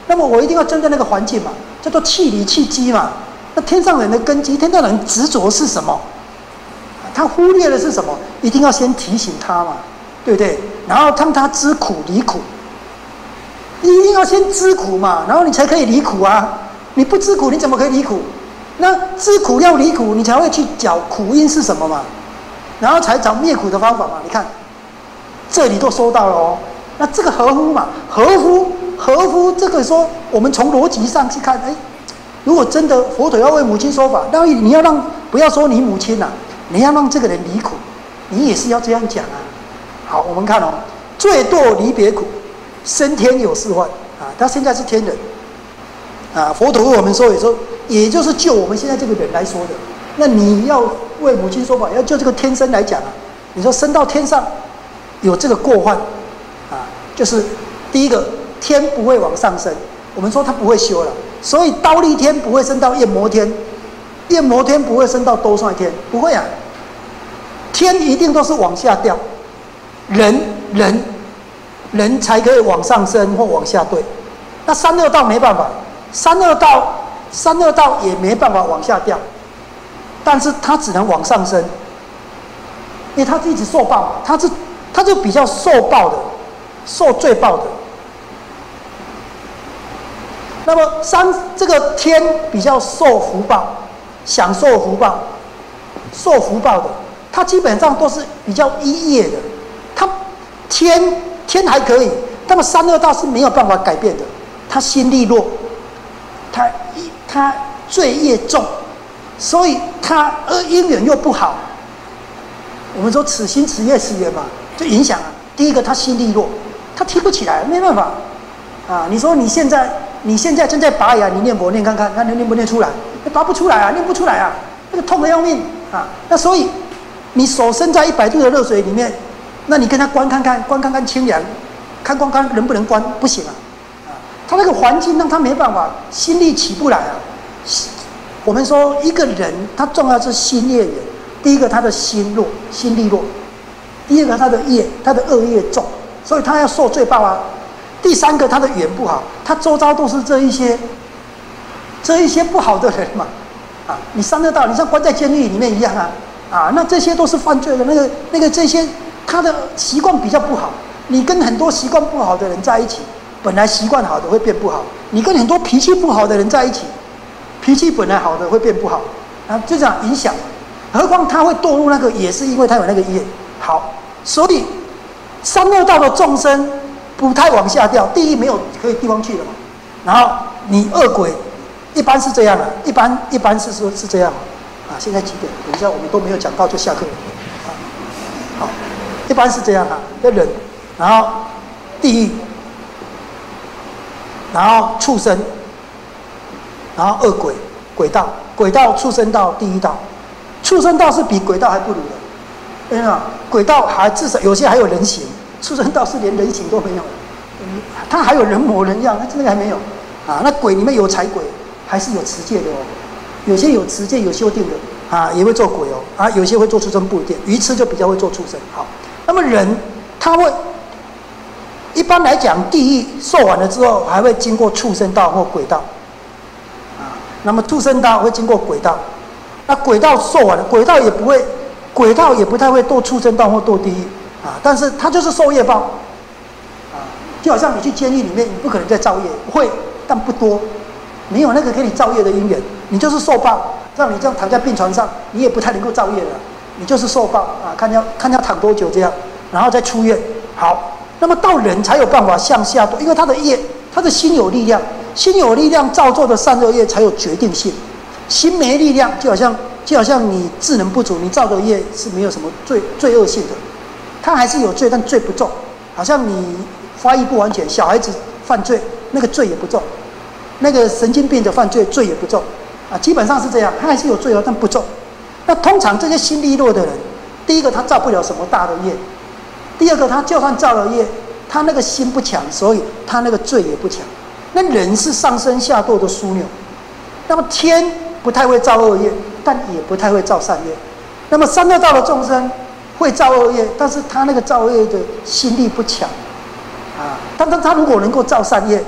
[SPEAKER 1] 那么我一定要针对那个环境嘛，叫做气理气机嘛。那天上人的根基，天上人执着是什么？他忽略的是什么？一定要先提醒他嘛，对不对？然后让他知苦离苦，你一定要先知苦嘛，然后你才可以离苦啊。你不知苦，你怎么可以离苦？那知苦要离苦，你才会去找苦因是什么嘛，然后才找灭苦的方法嘛。你看，这里都说到了哦。那这个合乎嘛？合乎合乎这个说，我们从逻辑上去看，哎，如果真的佛陀要为母亲说法，那你要让不要说你母亲呐、啊，你要让这个人离苦，你也是要这样讲啊。好，我们看哦，罪堕离别苦，升天有四患啊。他现在是天人啊，佛陀为我们说，也说，也就是就我们现在这个人来说的。那你要为母亲说法，要就这个天生来讲啊，你说升到天上有这个过患啊，就是第一个天不会往上升，我们说他不会修了，所以忉利天不会升到焰摩天，焰摩天不会升到兜率天，不会啊，天一定都是往下掉，人人人才可以往上升或往下坠。那三恶道没办法，三恶道三恶道也没办法往下掉，但是他只能往上升，因为他一直受报嘛，他是他就比较受报的，受罪报的。那么三这个天比较受福报，享受福报，受福报的，它基本上都是比较依业的。它天天还可以，那么三恶道是没有办法改变的。他心力弱，他他罪业重，所以他呃因缘又不好。我们说此心此业此缘嘛，就影响啊。第一个他心力弱，他提不起来，没办法啊。你说你现在你现在正在拔牙，你念佛念看看，看能念不念出来？拔不出来啊，念不出来啊，那个痛得要命啊。那所以你手伸在一百度的热水里面，那你跟他关看看，关看看清凉，看关看能不能关？不行啊。他那个环境让他没办法，心力起不来啊。我们说一个人，他重要是心业缘。第一个，他的心弱，心力弱；第二个，他的业，他的恶业重，所以他要受罪报啊。第三个，他的缘不好，他周遭都是这一些，这一些不好的人嘛。啊，你三恶道，你像关在监狱里面一样啊。啊，那这些都是犯罪的，那个那个这些，他的习惯比较不好。你跟很多习惯不好的人在一起。本来习惯好的会变不好，你跟很多脾气不好的人在一起，脾气本来好的会变不好，啊，就这样影响。何况他会堕入那个，也是因为他有那个业。好，所以三恶道的众生不太往下掉。第一，没有可以地方去了嘛。然后你恶鬼，一般是这样啊，一般一般是说是这样啊。现在几点？等一下我们都没有讲到就下课了啊。好，一般是这样啊，要忍，然后地狱。然后畜生，然后恶鬼、鬼道、鬼道、畜生道、地狱道，畜生道是比鬼道还不如的，对吗？鬼道还至少有些还有人形，畜生道是连人形都没有，嗯，它还有人模人样，那这个还没有啊。那鬼里面有财鬼，还是有持戒的哦，有些有持戒有修定的啊，也会做鬼哦啊，有些会做畜生不一定，鱼痴就比较会做畜生。好，那么人他会。一般来讲，地狱受完了之后，还会经过畜生道或鬼道，啊，那么畜生道会经过鬼道，那鬼道受完了，鬼道也不会，鬼道也不太会堕畜生道或堕地狱，啊，但是他就是受业报，啊，就好像你去监狱里面，你不可能再造业，会，但不多，没有那个给你造业的因缘，你就是受报，让你这样躺在病床上，你也不太能够造业了，你就是受报啊，看要看要躺多久这样，然后再出院，好。那么到人才有办法向下堕，因为他的业，他的心有力量，心有力量造作的善恶业才有决定性。心没力量，就好像就好像你智能不足，你造的业是没有什么罪罪恶性的，他还是有罪，但罪不重。好像你发育不完全，小孩子犯罪，那个罪也不重；那个神经病的犯罪，罪也不重。啊，基本上是这样，他还是有罪恶，但不重。那通常这些心力弱的人，第一个他造不了什么大的业。第二个，他就算造了业，他那个心不强，所以他那个罪也不强。那人是上升下堕的枢纽，那么天不太会造恶业，但也不太会造善业。那么三恶道的众生会造恶业，但是他那个造恶业的心力不强啊。但是他如果能够造善业，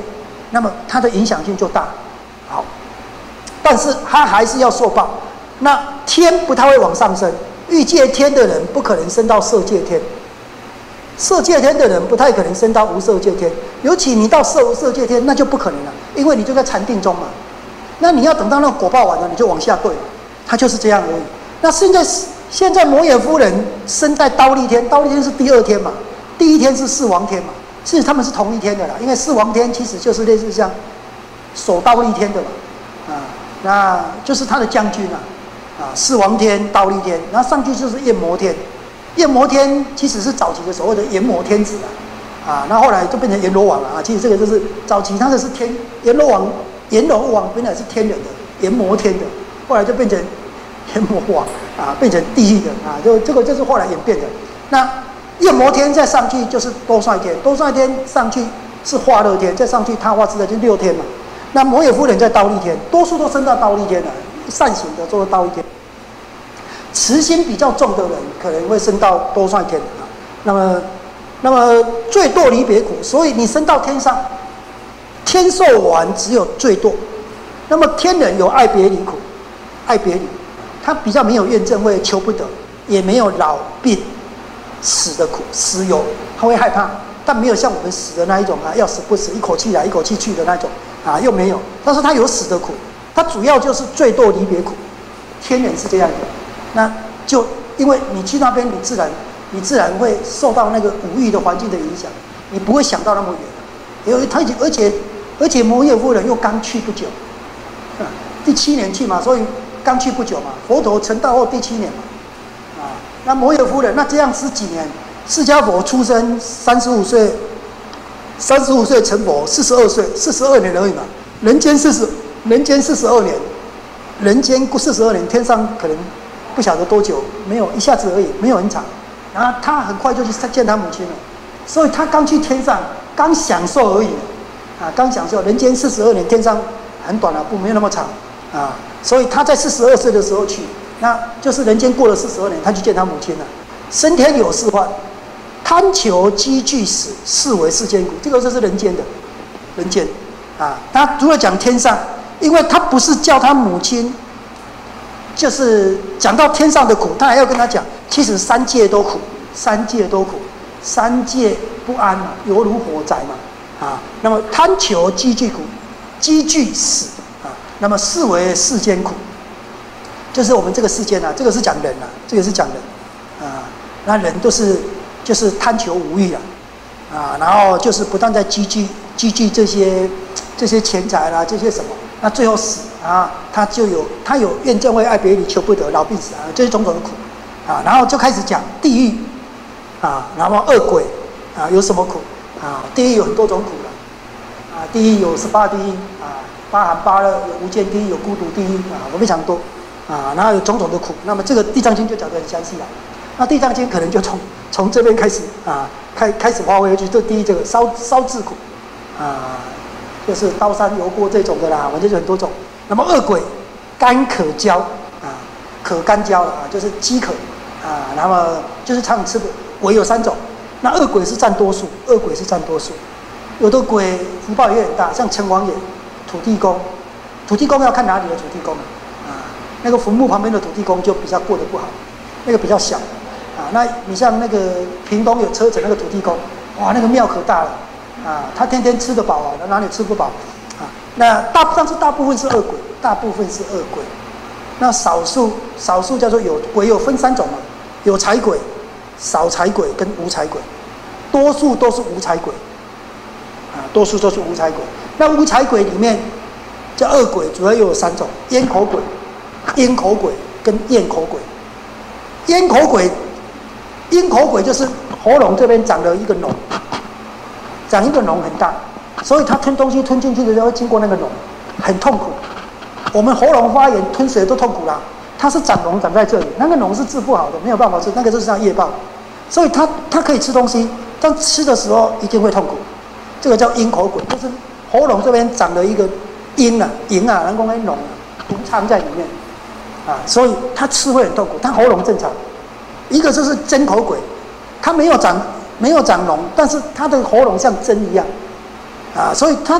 [SPEAKER 1] 那么它的影响性就大。好，但是它还是要受报。那天不太会往上升，欲界天的人不可能升到色界天，色界天的人不太可能升到无色界天，尤其你到色无色界天，那就不可能了，因为你就在禅定中嘛。那你要等到那个果报完了，你就往下坠，它就是这样而已。那现在现在摩耶夫人生在忉利天，忉利天是第二天嘛，第一天是四王天嘛，其实他们是同一天的啦，因为四王天其实就是类似像守忉利天的嘛，啊，那就是他的将军啊。啊，四王天、忉利天，然后上去就是焰摩天。焰摩天其实是早期的所谓的炎摩天子啊，啊，那后来就变成阎罗王了啊。其实这个就是早期他的是天阎罗王，阎罗王本来是天人的，炎摩天的，后来就变成阎魔王啊，变成地狱的啊。就这个就是后来演变的。那焰摩天再上去就是多帅天，多帅天上去是化乐天，再上去他化自在就六天嘛。那摩耶夫人在忉利天，多数都升到忉利天了。善行的做到一天，慈心比较重的人可能会升到多帅天啊。那么，那么最堕离别苦，所以你升到天上，天寿完只有最堕。那么天人有爱别离苦，爱别离，他比较没有怨憎会，求不得，也没有老病死的苦，死有他会害怕，但没有像我们死的那一种啊，要死不死，一口气来一口气去的那种啊，又没有。但是他有死的苦。它主要就是最堕离别苦，天人是这样的，那就因为你去那边，你自然你自然会受到那个五欲的环境的影响，你不会想到那么远。因为他而且而且摩耶夫人又刚去不久，啊，第七年去嘛，所以刚去不久嘛，佛陀成道后第七年嘛，啊，那摩耶夫人那这样是几年？释迦佛出生三十五岁，三十五岁成佛，四十二岁，四十二年而已嘛，人间四十。人间四十二年，人间过四十二年，天上可能不晓得多久，没有一下子而已，没有很长。然后他很快就去见他母亲了，所以他刚去天上，刚享受而已，啊，刚享受。人间四十二年，天上很短了，不没有那么长啊。所以他在四十二岁的时候去，那就是人间过了四十二年，他去见他母亲了。升天有四患，贪求积聚死，是为世间苦。这个就是人间的，人间啊。他除了讲天上。因为他不是叫他母亲，就是讲到天上的苦，他还要跟他讲，其实三界都苦，三界都苦，三界不安嘛，犹如火灾嘛，啊，那么贪求积聚苦，积聚死啊，那么是为世间苦，就是我们这个世间啊，这个是讲人啊，这个是讲人啊，那人都是就是贪求无欲啊，啊，然后就是不断在积聚积聚这些这些钱财啦，这些什么。那最后死啊，他就有他有怨憎会、爱别离、求不得、老病死啊，这些种种的苦啊，然后就开始讲地狱啊，然后恶鬼啊，有什么苦啊？地狱有很多种苦了啊，地狱有十八地狱啊，八寒八热，有无间地狱，有孤独地狱啊，非常多啊，然后有种种的苦。那么这个《地藏经》就讲得很详细了。那《地藏经》可能就从从这边开始啊，开开始发挥去。这第一，这个烧烧制苦啊。就是刀山油锅这种的啦，反正就很多种。那么恶鬼，干渴焦啊，渴干焦啊，就是饥渴啊。那么就是常常吃不，鬼有三种。那恶鬼是占多数，恶鬼是占多数。有的鬼福报也很大，像城隍爷、土地公。土地公要看哪里的土地公啊？那个坟墓旁边的土地公就比较过得不好，那个比较小啊。那你像那个屏东有车城那个土地公，哇，那个庙可大了。啊，他天天吃得饱啊，哪里吃不饱？啊，那大但是大部分是恶鬼，大部分是恶鬼。那少数少数叫做有鬼，有分三种嘛，有财鬼、少财鬼跟无财鬼，多数都是无财鬼。啊，多数都是无财鬼。那无财鬼里面叫恶鬼，主要有三种：咽口鬼、咽口鬼跟咽口鬼。咽口鬼，咽口鬼就是喉咙这边长了一个脓。长一个脓很大，所以他吞东西吞进去的时候会经过那个脓，很痛苦。我们喉咙发炎吞水都痛苦啦，它是长脓长在这里，那个脓是治不好的，没有办法治，那个就是像业报。所以他他可以吃东西，但吃的时候一定会痛苦。这个叫咽口鬼，就是喉咙这边长了一个咽啊营啊，人工的脓毒藏在里面啊，所以他吃会很痛苦。他喉咙正常，一个就是针口鬼，他没有长。没有长脓，但是他的喉咙像针一样，啊，所以他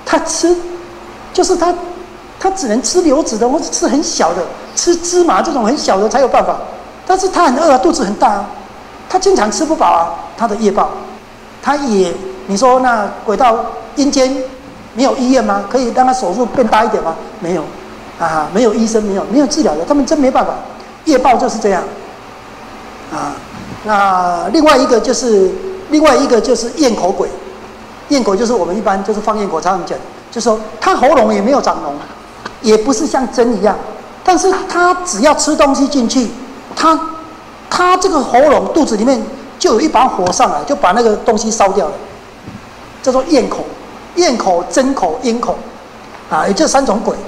[SPEAKER 1] 他吃，就是他，他只能吃流质的，或者吃很小的，吃芝麻这种很小的才有办法。但是他很饿啊，肚子很大啊，他经常吃不饱啊，他的业报，他也，你说那鬼到阴间没有医院吗？可以让他手术变大一点吗？没有，啊，没有医生，没有没有治疗的，他们真没办法，业报就是这样，啊，那另外一个就是另外一个就是咽口鬼，咽口就是我们一般就是放咽口常常讲，就是说他喉咙也没有长脓，也不是像针一样，但是他只要吃东西进去。他他这个喉咙肚子里面就有一把火上来，就把那个东西烧掉了，叫做咽口、咽口、针口、咽口，啊，也这三种鬼。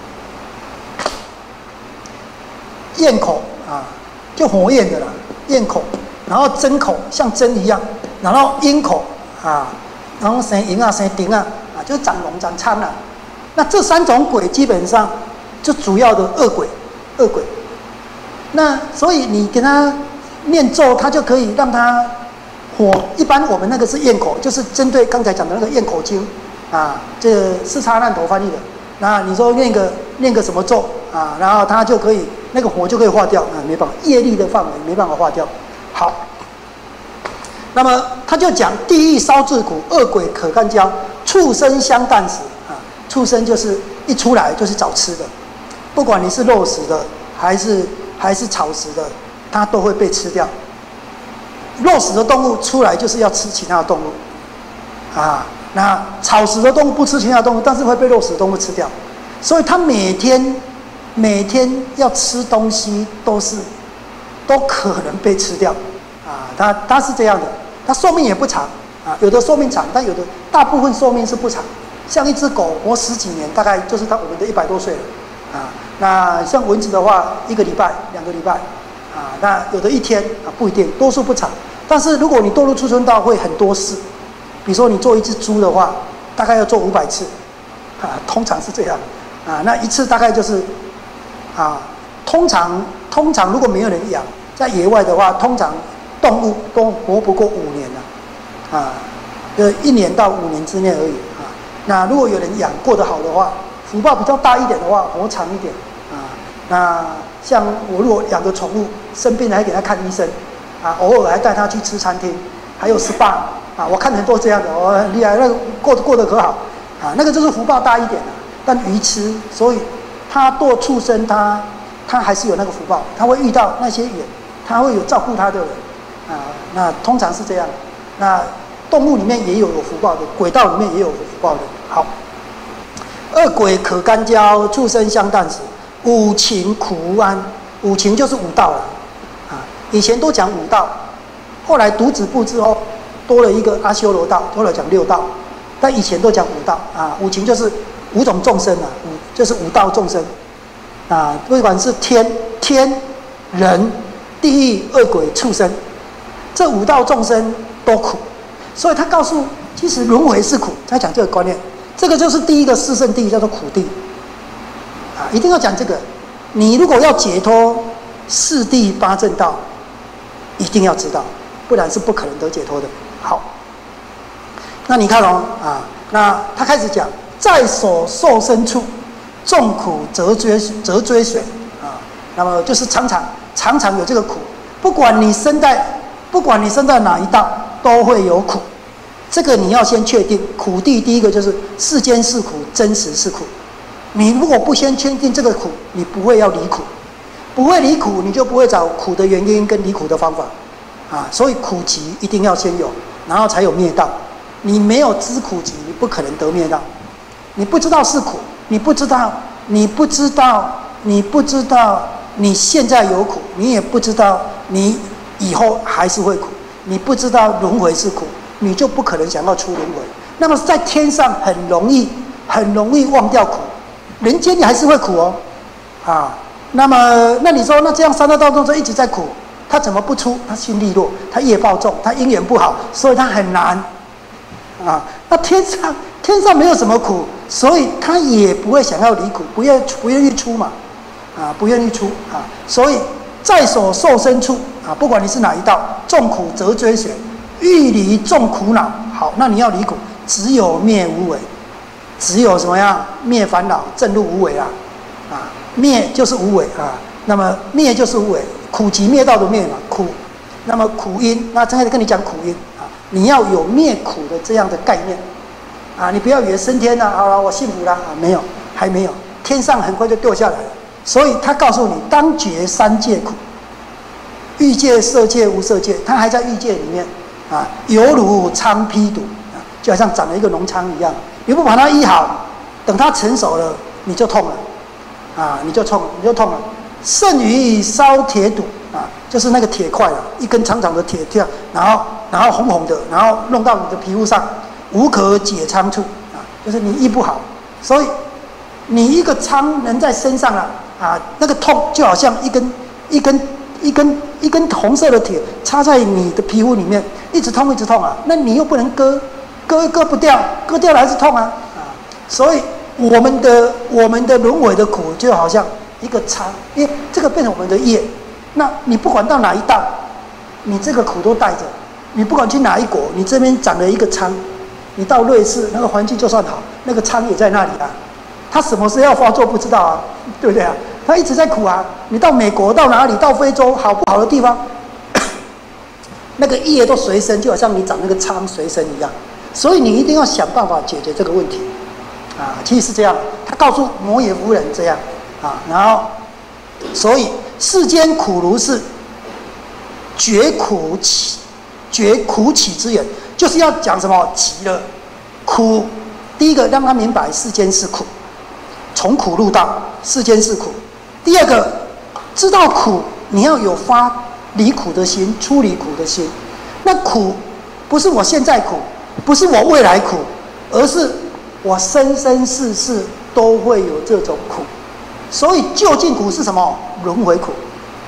[SPEAKER 1] 咽口啊，就火焰的啦，咽口，然后针口像针一样，然后咽口啊，然后生银啊、生丁啊，啊，就是长脓、长疮啊。那这三种鬼基本上就主要的恶鬼，恶鬼。那所以你给他念咒，他就可以让他火。一般我们那个是咽口，就是针对刚才讲的那个咽口经啊，这个四叉烂头翻译的。那你说念个念个什么咒啊，然后他就可以那个火就可以化掉啊，没办法，业力的范围没办法化掉。好，那么他就讲地狱烧制苦，恶鬼可干焦，畜生相啖食啊，畜生就是一出来就是找吃的，不管你是肉食的还是。还是草食的，它都会被吃掉。肉食的动物出来就是要吃其他的动物，啊，那草食的动物不吃其他的动物，但是会被肉食的动物吃掉，所以它每天每天要吃东西都是都可能被吃掉，啊，它它是这样的，它寿命也不长，啊，有的寿命长，但有的大部分寿命是不长。像一只狗活十几年，大概就是它我们的一百多岁了，啊。那像蚊子的话，一个礼拜、两个礼拜，啊，那有的一天啊，不一定，多数不长。但是如果你堕入畜生道，会很多事。比如说你做一只猪的话，大概要做五百次，啊，通常是这样，啊，那一次大概就是，啊，通常通常如果没有人养，在野外的话，通常动物都活不过五年了，啊，呃，一年到五年之内而已，啊，那如果有人养过得好的话。福报比较大一点的话，活长一点啊。那像我如果养个宠物生病了，还给它看医生啊，偶尔还带它去吃餐厅，还有 S P A 啊，我看很多这样的，我很厉害，那个过得过得可好啊，那个就是福报大一点的。但愚痴，所以他堕畜生，他他还是有那个福报，他会遇到那些缘，他会有照顾他的人啊。那通常是这样。那动物里面也有有福报的，鬼道里面也有有福报的。好。恶鬼可干焦，畜生相啖食，五情苦无安。五情就是五道了，啊，以前都讲五道，后来读子部之后多了一个阿修罗道，后来讲六道，但以前都讲五道啊。五情就是五种众生啊，五就是五道众生啊，不管是天、天、人、地狱、恶鬼、畜生，这五道众生都苦，所以他告诉，其实轮回是苦，他讲这个观念。这个就是第一个四圣地，叫做苦地，啊，一定要讲这个。你如果要解脱四谛八正道，一定要知道，不然是不可能得解脱的。好，那你看哦，啊，那他开始讲，在所受生处，众苦则追则追随，啊，那么就是常常常常有这个苦，不管你生在不管你生在哪一道，都会有苦。这个你要先确定，苦地第一个就是世间是苦，真实是苦。你如果不先确定这个苦，你不会要离苦，不会离苦，你就不会找苦的原因跟离苦的方法，啊，所以苦集一定要先有，然后才有灭道。你没有知苦集，你不可能得灭道。你不知道是苦，你不知道，你不知道，你不知道你现在有苦，你也不知道你以后还是会苦，你不知道轮回是苦。你就不可能想要出轮回。那么在天上很容易，很容易忘掉苦，人间你还是会苦哦，啊，那么那你说，那这样三恶道众生一直在苦，他怎么不出？他心力弱，他业报重，他因缘不好，所以他很难，啊，那天上天上没有什么苦，所以他也不会想要离苦，不愿不愿意出嘛，啊，不愿意出啊，所以在所受生处啊，不管你是哪一道，众苦则追随。欲离众苦恼，好，那你要离苦，只有灭无为， 只有什么样灭烦恼，证入无为啊，啊，灭就是无为啊，那么灭就是无为，苦集灭道的灭嘛，苦，那么苦因，那正在跟你讲苦因啊，你要有灭苦的这样的概念啊，你不要以为升天了，好了，我幸福了啊，没有，还没有，天上很快就掉下来了，所以他告诉你，当觉三界苦，欲界、色界、无色界，他还在欲界里面啊，犹如苍披毒啊，就好像长了一个脓疮一样。你不把它医好，等它成熟了，你就痛了，啊，你就痛了，你就痛了。甚于烧铁堵啊，就是那个铁块啊，一根长长的铁条，然后然后红红的，然后弄到你的皮肤上，无可解疮处啊，就是你医不好，所以你一个疮能在身上啊啊，那个痛就好像一根一根一根一根红色的铁插在你的皮肤里面，一直痛一直痛啊，那你又不能割。割割不掉，割掉了还是痛啊！啊，所以我们的我们的轮回的苦，就好像一个疮，因为这个变成我们的业。那你不管到哪一道，你这个苦都带着。你不管去哪一国，你这边长了一个疮，你到瑞士那个环境就算好，那个疮也在那里啊。他什么时候要发作不知道啊，对不对啊？他一直在苦啊。你到美国到哪里，到非洲好不好的地方，那个业都随身，就好像你长那个疮随身一样。所以你一定要想办法解决这个问题，啊，其实是这样。他告诉摩耶夫人这样，啊，然后，所以世间苦如是，绝苦起，绝苦起之源，就是要讲什么急了，苦。第一个让他明白世间是苦，从苦入道，世间是苦。第二个知道苦，你要有发离苦的心，出离苦的心。那苦不是我现在苦。不是我未来苦，而是我生生世世都会有这种苦。所以究竟苦是什么？轮回苦。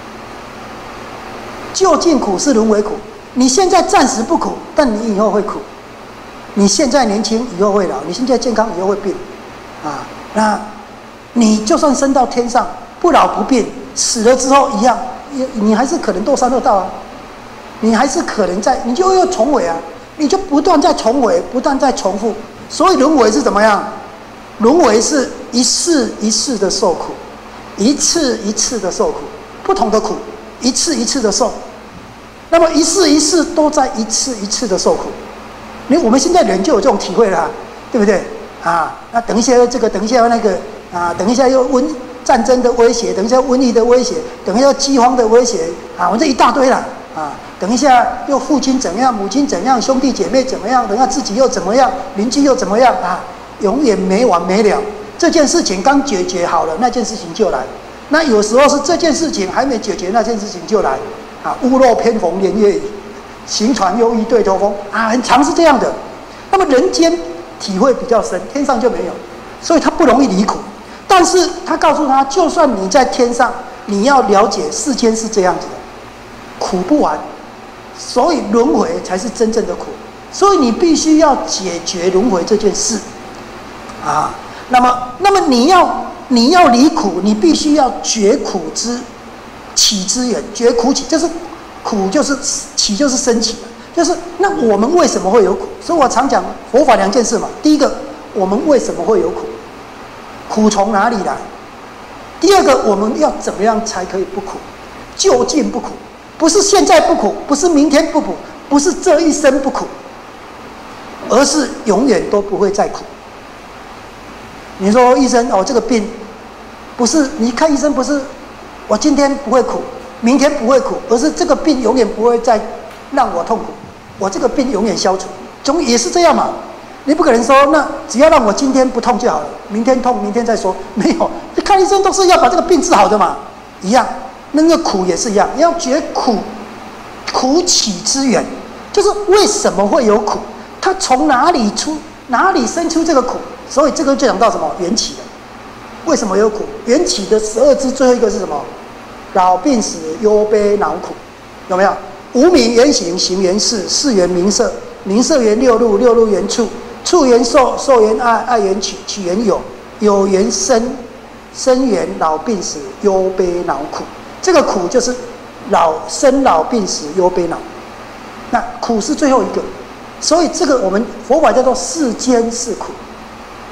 [SPEAKER 1] 究竟苦是轮回苦。你现在暂时不苦，但你以后会苦。你现在年轻，以后会老；你现在健康，以后会病。啊，那你就算升到天上，不老不病，死了之后一样，你还是可能堕三恶道啊。你还是可能在，你就又重尾啊。你就不断在重回，不断在重复，所以轮回是怎么样？轮回是一世一世的受苦，一次一次的受苦，不同的苦，一次一次的受。那么一世一世都在一次一次的受苦。你我们现在人就有这种体会了，对不对？啊，那等一下这个，等一下那个啊，等一下又瘟战争的威胁，等一下瘟疫的威胁，等一下饥荒的威胁啊，我这一大堆了啊。等一下，又父亲怎样，母亲怎样，兄弟姐妹怎么样？等下自己又怎么样，邻居又怎么样啊？永远没完没了。这件事情刚解决好了，那件事情就来。那有时候是这件事情还没解决，那件事情就来。啊，屋漏偏逢连夜雨，行船又遇对头风啊，很常是这样的。那么人间体会比较深，天上就没有，所以他不容易离苦。但是他告诉他，就算你在天上，你要了解世间是这样子的，苦不完。所以轮回才是真正的苦，所以你必须要解决轮回这件事，啊，那么，那么你要你要离苦，你必须要绝苦之起之源，绝苦起，就是苦就是起就是升起，就是那我们为什么会有苦？所以我常讲佛法两件事嘛，第一个我们为什么会有苦，苦从哪里来？第二个我们要怎么样才可以不苦？究竟不苦。不是现在不苦，不是明天不苦，不是这一生不苦，而是永远都不会再苦。你说医生哦，这个病不是你看医生不是我今天不会苦，明天不会苦，而是这个病永远不会再让我痛苦，我这个病永远消除，总也是这样嘛。你不可能说那只要让我今天不痛就好了，明天痛明天再说，没有，你看医生都是要把这个病治好的嘛，一样。那个苦也是一样，要觉苦，苦起之源，就是为什么会有苦，它从哪里出，哪里生出这个苦，所以这个就讲到什么缘起了。为什么有苦？缘起的十二支最后一个是什么？老病死忧悲恼苦，有没有？无名缘行，行缘事，事缘名色，名色缘六路，六路缘处，处缘受，受缘爱，爱缘取，取缘有，有缘生，生缘老病死忧悲恼苦。这个苦就是老生老病死忧悲恼，那苦是最后一个，所以这个我们佛法叫做世间是苦，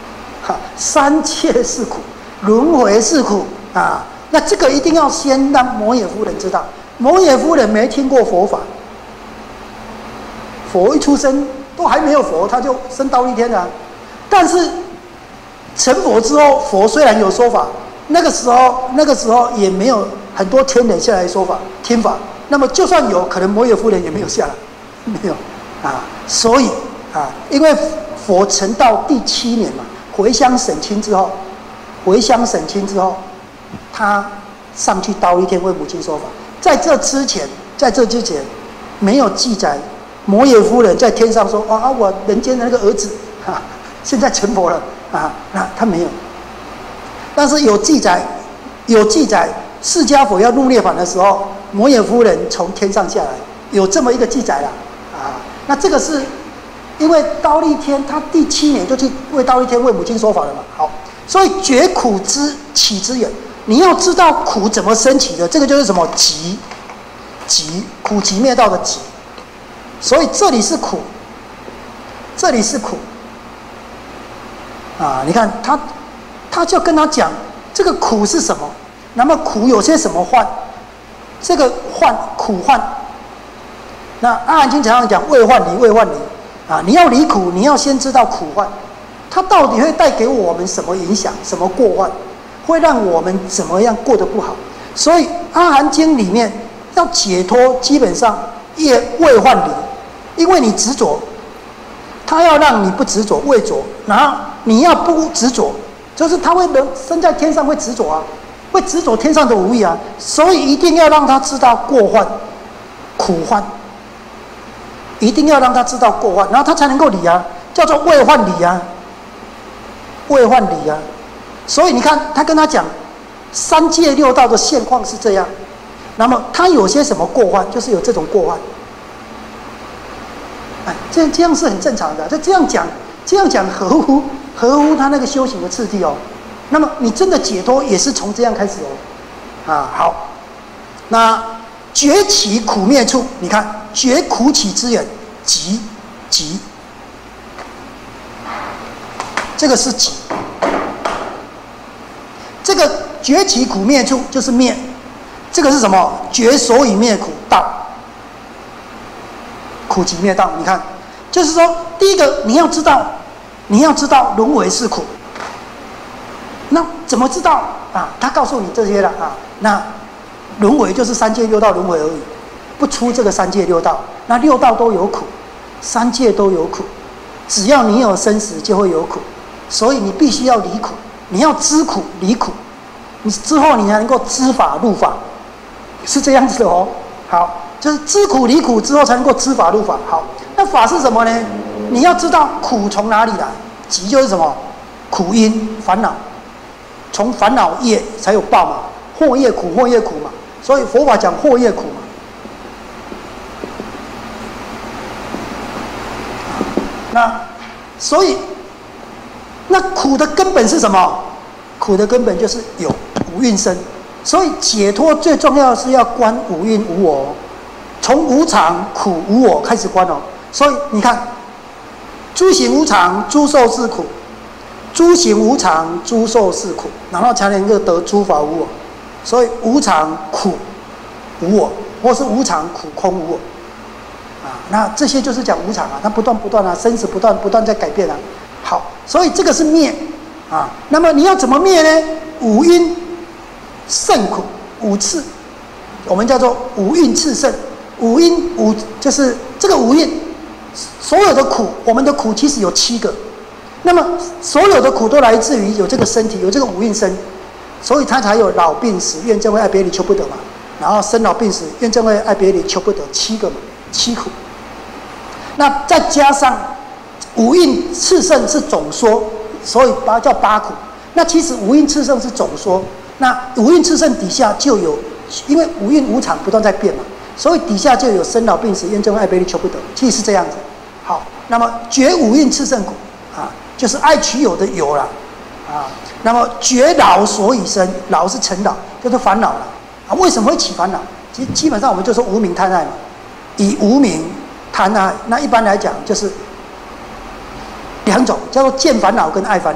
[SPEAKER 1] 哈，三界是苦，轮回是苦啊。那这个一定要先让摩耶夫人知道。摩耶夫人没听过佛法，佛一出生都还没有佛，他就升忉利天了。但是成佛之后，佛虽然有说法，那个时候那个时候也没有很多天人下来说法听法。那么就算有可能，摩耶夫人也没有下来，没有啊。所以啊，因为佛成到第七年嘛，回乡省亲之后，回乡省亲之后，他上去忉利天为母亲说法。在这之前，在这之前，没有记载摩耶夫人在天上说：“啊，我人间的那个儿子啊，现在成佛了啊。”那他没有。但是有记载，有记载，释迦佛要入涅槃的时候，摩耶夫人从天上下来，有这么一个记载啦啊。那这个是因为忉利天他第七年就去为忉利天为母亲说法了嘛。好，所以绝苦之起之源。你要知道苦怎么升起的，这个就是什么集，集苦集灭道的集，所以这里是苦，这里是苦，啊，你看他，他就跟他讲这个苦是什么，那么苦有些什么患，这个患苦患，那阿含经常常讲未患离，未患离，啊，你要离苦，你要先知道苦患，它到底会带给我们什么影响，什么过患。会让我们怎么样过得不好？所以《阿含经》里面要解脱，基本上也未患离，因为你执着，他要让你不执着，未着，然后你要不执着，就是他会人生在天上会执着啊，会执着天上的无义啊，所以一定要让他知道过患、苦患，一定要让他知道过患，然后他才能够离啊，叫做未患离啊，未患离啊。所以你看，他跟他讲，三界六道的现况是这样，那么他有些什么过患，就是有这种过患。哎，这这样是很正常的，就这样讲，这样讲合乎合乎他那个修行的次第哦。那么你真的解脱也是从这样开始哦。啊，好，那绝起苦灭处，你看绝苦起之源，集集，这个是集。这个绝起苦灭处就是灭，这个是什么？绝所以灭苦道，苦集灭道。你看，就是说，第一个你要知道，你要知道轮回是苦。那怎么知道啊？他告诉你这些了啊。那轮回就是三界六道轮回而已，不出这个三界六道。那六道都有苦，三界都有苦，只要你有生死，就会有苦。所以你必须要离苦。你要知苦离苦，你之后你才能够知法入法，是这样子的哦。好，就是知苦离苦之后才能够知法入法。好，那法是什么呢？你要知道苦从哪里来，集就是什么？苦因烦恼，从烦恼业才有报嘛，祸业苦，祸业苦嘛。所以佛法讲祸业苦嘛。那所以。那苦的根本是什么？苦的根本就是有五蕴生，所以解脱最重要的是要观五蕴无我，从无常、苦、无我开始观哦。所以你看，诸行无常，诸受是苦；诸行无常，诸受是苦，然后才能够得诸法无我。所以无常、苦、无我，或是无常、苦、空、无我啊。那这些就是讲无常啊，它不断不断啊，生死不断不断在改变啊。好，所以这个是灭啊。那么你要怎么灭呢？五蕴胜苦，五次，我们叫做五蕴炽盛。五蕴五就是这个五蕴，所有的苦，我们的苦其实有七个。那么所有的苦都来自于有这个身体，有这个五蕴身，所以它才有老病死、怨憎会、爱别离、求不得嘛。然后生老病死、怨憎会、爱别离、求不得，七个嘛，七苦。那再加上。五蕴炽盛是总说，所以把它叫八苦。那其实五蕴炽盛是总说，那五蕴炽盛底下就有，因为五蕴无常不断在变嘛，所以底下就有生老病死、怨憎会、爱别离、求不得，其实是这样子。好，那么绝五蕴炽盛苦啊，就是爱取有的有了啊。那么绝老所以生，老是尘劳，就是烦恼了啊。为什么会起烦恼？其实基本上我们就说无明贪爱嘛，以无明贪爱，那一般来讲就是。两种叫做见烦恼跟爱烦恼，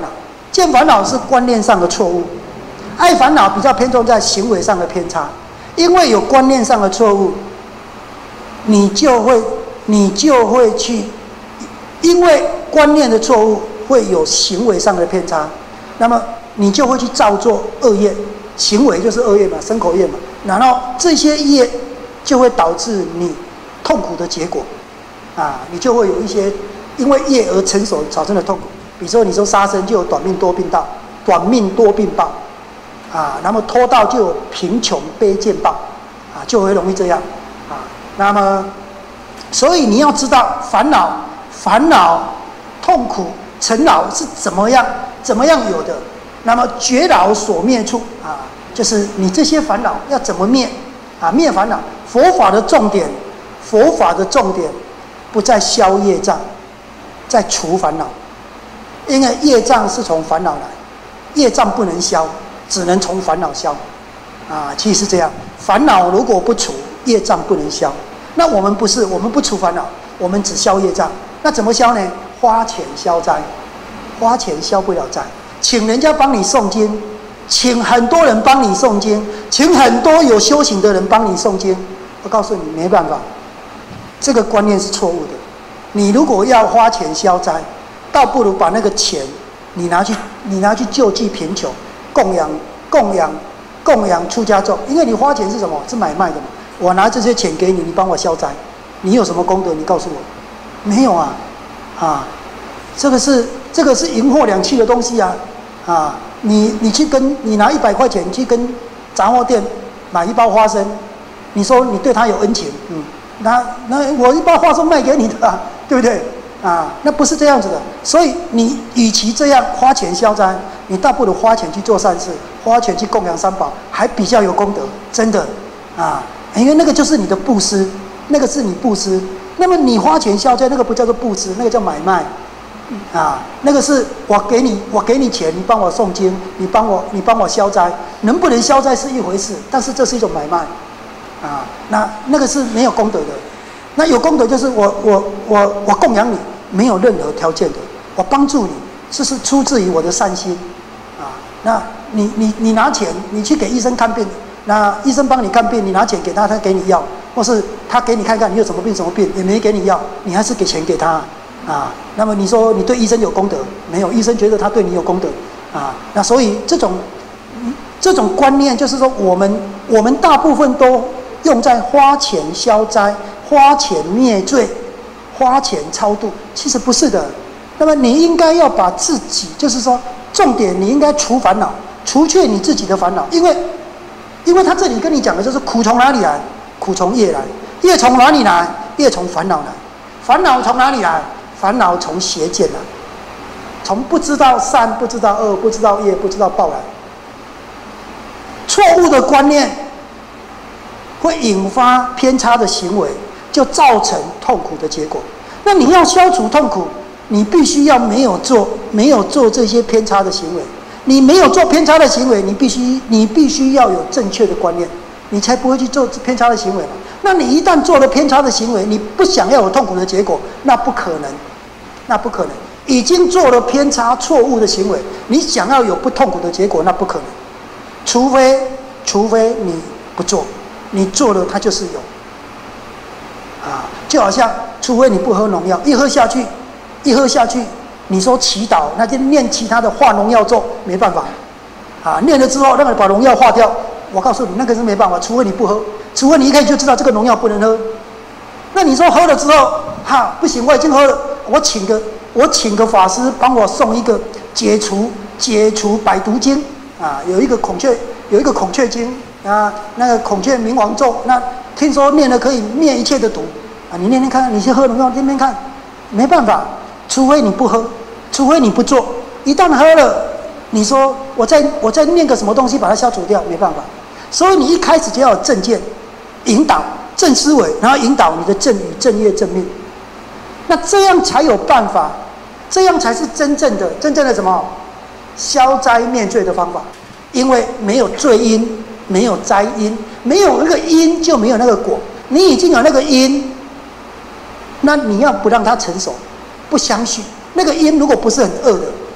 [SPEAKER 1] 见烦恼是观念上的错误，爱烦恼比较偏重在行为上的偏差。因为有观念上的错误，你就会你就会去，因为观念的错误会有行为上的偏差，那么你就会去造作恶业，行为就是恶业嘛，身口业嘛，然后这些业就会导致你痛苦的结果，啊，你就会有一些因为业而成熟产生的痛苦。比如说你说杀生就有短命多病报，短命多病报，啊，那么偷盗就有贫穷卑贱报，啊，就会容易这样，啊，那么所以你要知道烦恼、烦恼、痛苦、尘劳是怎么样怎么样有的，那么绝劳所灭处啊，就是你这些烦恼要怎么灭啊？灭烦恼，佛法的重点，佛法的重点不在消业障，在除烦恼。因为业障是从烦恼来，业障不能消，只能从烦恼消，啊，其实是这样。烦恼如果不除，业障不能消。那我们不是，我们不除烦恼，我们只消业障。那怎么消呢？花钱消灾，花钱消不了灾。请人家帮你诵经，请很多人帮你诵经，请很多有修行的人帮你诵经。我告诉你，没办法，这个观念是错误的。你如果要花钱消灾，倒不如把那个钱，你拿去，你拿去救济贫穷，供养、供养、供养出家众。因为你花钱是什么？是买卖的嘛。我拿这些钱给你，你帮我消灾，你有什么功德？你告诉我，没有啊，啊，这个是这个是银货两讫的东西啊，啊，你你去跟你拿一百块钱去跟杂货店买一包花生，你说你对他有恩情，嗯，那那我一包花生卖给你的、啊，对不对？啊，那不是这样子的，所以你与其这样花钱消灾，你倒不如花钱去做善事，花钱去供养三宝，还比较有功德，真的，啊，因为那个就是你的布施，那个是你布施，那么你花钱消灾，那个不叫做布施，那个叫买卖，啊，那个是我给你，我给你钱，你帮我诵经，你帮我，你帮我消灾，能不能消灾是一回事，但是这是一种买卖，啊，那那个是没有功德的。那有功德就是我我我我供养你，没有任何条件的，我帮助你，这是出自于我的善心，啊，那你你你拿钱，你去给医生看病，那医生帮你看病，你拿钱给他，他给你药，或是他给你看看你有什么病什么病，也没给你药，你还是给钱给他，啊，那么你说你对医生有功德没有？医生觉得他对你有功德，啊，那所以这种这种观念就是说，我们我们大部分都用在花钱消灾。花钱灭罪，花钱超度，其实不是的。那么你应该要把自己，就是说，重点你应该除烦恼，除却你自己的烦恼，因为，因为他这里跟你讲的就是苦从哪里来？苦从业来，业从哪里来？业从烦恼来，烦恼从哪里来？烦恼从邪见来，从不知道善、不知道恶、不知道业、不知道报来。错误的观念会引发偏差的行为。就造成痛苦的结果。那你要消除痛苦，你必须要没有做没有做这些偏差的行为。你没有做偏差的行为，你必须你必须要有正确的观念，你才不会去做偏差的行为嘛。那你一旦做了偏差的行为，你不想要有痛苦的结果，那不可能，那不可能。已经做了偏差错误的行为，你想要有不痛苦的结果，那不可能。除非除非你不做，你做了它就是有。啊，就好像，除非你不喝农药，一喝下去，一喝下去，你说祈祷，那就念其他的化农药咒，没办法，啊，念了之后，那个把农药化掉，我告诉你，那个是没办法，除非你不喝，除非你一开始就知道这个农药不能喝。那你说喝了之后，哈，不行，我已经喝了，我请个我请个法师帮我送一个解除解除百毒经啊，有一个孔雀有一个孔雀经啊，那个孔雀明王咒那。听说念了可以灭一切的毒啊！你念念看，你去喝农药念念看，没办法，除非你不喝，除非你不做。一旦喝了，你说我再我再念个什么东西把它消除掉，没办法。所以你一开始就要有正见，引导正思维，然后引导你的正语、正业、正命。那这样才有办法，这样才是真正的真正的什么消灾灭罪的方法。因为没有罪因，没有灾因。没有那个因，就没有那个果。你已经有那个因，那你要不让它成熟，不相续。那个因如果不是很恶的，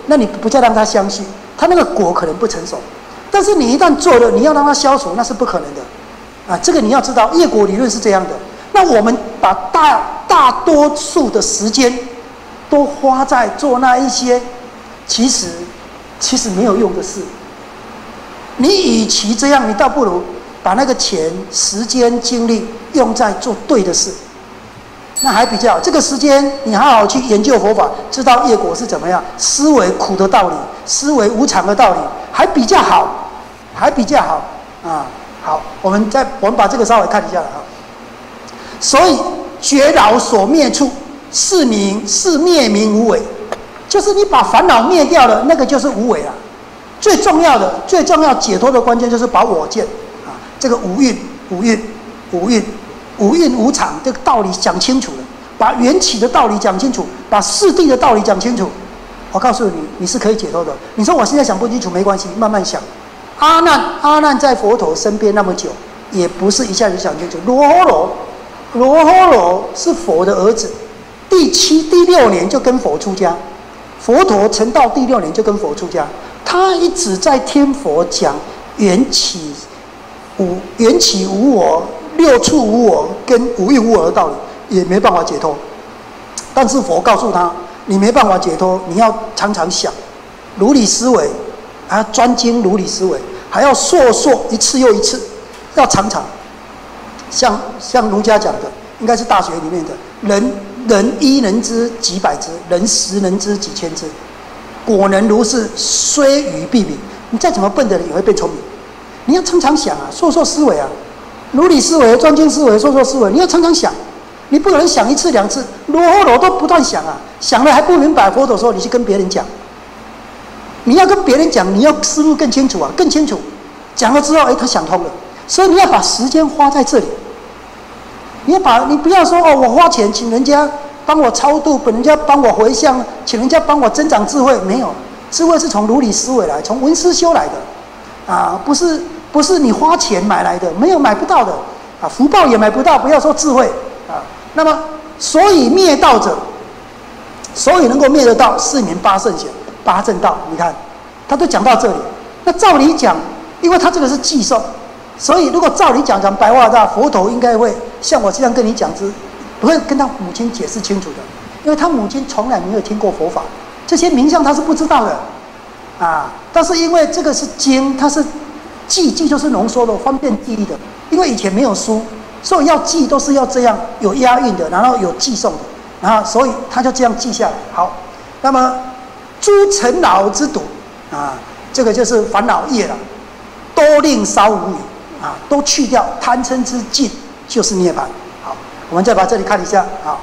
[SPEAKER 1] 那你不再让他相续，他那个果可能不成熟。但是你一旦做了，你要让它消除，那是不可能的，啊，这个你要知道，业果理论是这样的。那我们把大大多数的时间都花在做那一些其实其实没有用的事。你与其这样，你倒不如把那个钱、时间、精力用在做对的事，那还比较好。这个时间你好好去研究佛法，知道业果是怎么样，思维苦的道理，思维无常的道理，还比较好，还比较好啊。好，我们再我们把这个稍微看一下啊。所以觉老所灭处，是名是灭名无为，就是你把烦恼灭掉了，那个就是无为了。最重要的、最重要解脱的关键就是把我见啊，这个无蕴、无蕴、无蕴、无蕴无常这个道理讲清楚了，把缘起的道理讲清楚，把四谛的道理讲清楚。我告诉你，你是可以解脱的。你说我现在想不清楚没关系，慢慢想。阿难，阿难在佛陀身边那么久，也不是一下就想清楚。罗睺罗，罗睺罗是佛的儿子，第七、第六年就跟佛出家，佛陀成道第六年就跟佛出家。他一直在听佛讲缘起无缘起无我、六处无我跟无蕴无我的道理，也没办法解脱。但是佛告诉他，你没办法解脱，你要常常想，如理思维，还要专精如理思维，还要烁烁一次又一次，要常常。像像儒家讲的，应该是大学里面的，人人一能知几百知，人十能知几千知。果能如是，虽愚必明。你再怎么笨的人也会变聪明。你要常常想啊，烁烁思维啊，如理思维、专精思维、烁烁思维，你要常常想。你不可能想一次两次，罗睺罗都不断想啊，想了还不明白，佛陀说你去跟别人讲。你要跟别人讲，你要思路更清楚啊，更清楚。讲了之后，哎，他想通了。所以你要把时间花在这里。你要把，你不要说哦，我花钱请人家帮我超度，本人家帮我回向，请人家帮我增长智慧，没有，智慧是从如理思维来，从闻思修来的，啊，不是不是你花钱买来的，没有买不到的，啊，福报也买不到，不要说智慧啊。那么，所以灭道者，所以能够灭得道，是名八圣贤、八正道。你看，他都讲到这里。那照理讲，因为他这个是寄送，所以如果照理讲讲白话的，佛陀应该会像我这样跟你讲之。不会跟他母亲解释清楚的，因为他母亲从来没有听过佛法，这些名相他是不知道的，啊！但是因为这个是经，它是记记就是浓缩的，方便记忆的。因为以前没有书，所以要记都是要这样有押韵的，然后有寄送的，然后所以他就这样记下来。好，那么诸尘劳之毒啊，这个就是烦恼业了，多令稍无语啊，都去掉，贪嗔之尽就是涅槃。我们再把这里看一下，好，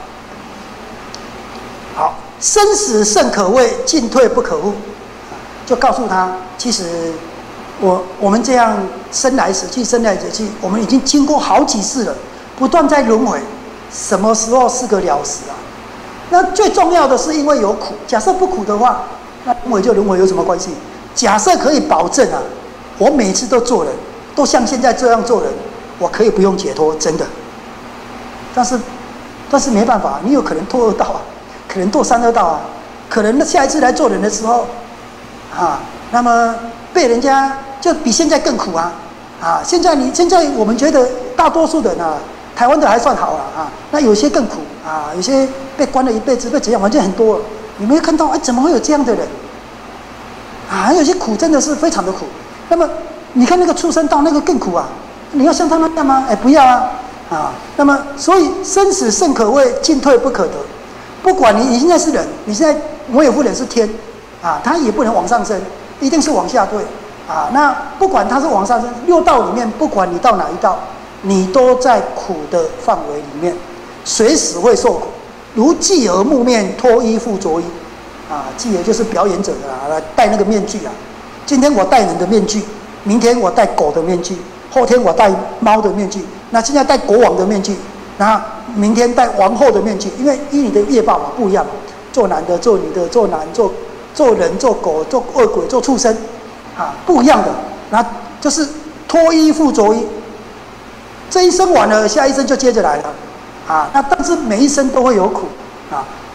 [SPEAKER 1] 好，生死甚可畏，进退不可悟，就告诉他，其实我我们这样生来死去，生来死去，我们已经经过好几世了，不断在轮回，什么时候是个了死啊？那最重要的是因为有苦，假设不苦的话，那轮回就轮回有什么关系？假设可以保证啊，我每次都做人，都像现在这样做人，我可以不用解脱，真的。但是，但是没办法，你有可能堕恶道啊，可能堕三恶道啊，可能下一次来做人的时候，啊，那么被人家就比现在更苦啊，啊，现在你现在我们觉得大多数人啊，台湾的还算好了啊，那有些更苦啊，有些被关了一辈子，被怎样，反正很多。你没有看到，哎，怎么会有这样的人？啊，有些苦真的是非常的苦。那么你看那个畜生道，那个更苦啊，你要像他们那样吗？哎，不要啊。啊，那么所以生死甚可畏，进退不可得。不管你你现在是人，你现在摩耶夫人是天，啊，他也不能往上升，一定是往下退。啊，那不管他是往上升，六道里面，不管你到哪一道，你都在苦的范围里面，随时会受苦。如继而木面脱衣复着衣，啊，继而就是表演者啊，来戴那个面具啊。今天我戴人的面具，明天我戴狗的面具，后天我戴猫的面具。那现在戴国王的面具，然后明天戴王后的面具，因为依你的业报嘛不一样，做男的、做女的、做男、做做人、做狗、做恶鬼、做畜生，啊，不一样的。那就是脱衣复着衣，这一生完了，下一生就接着来了，啊，那但是每一生都会有苦，啊，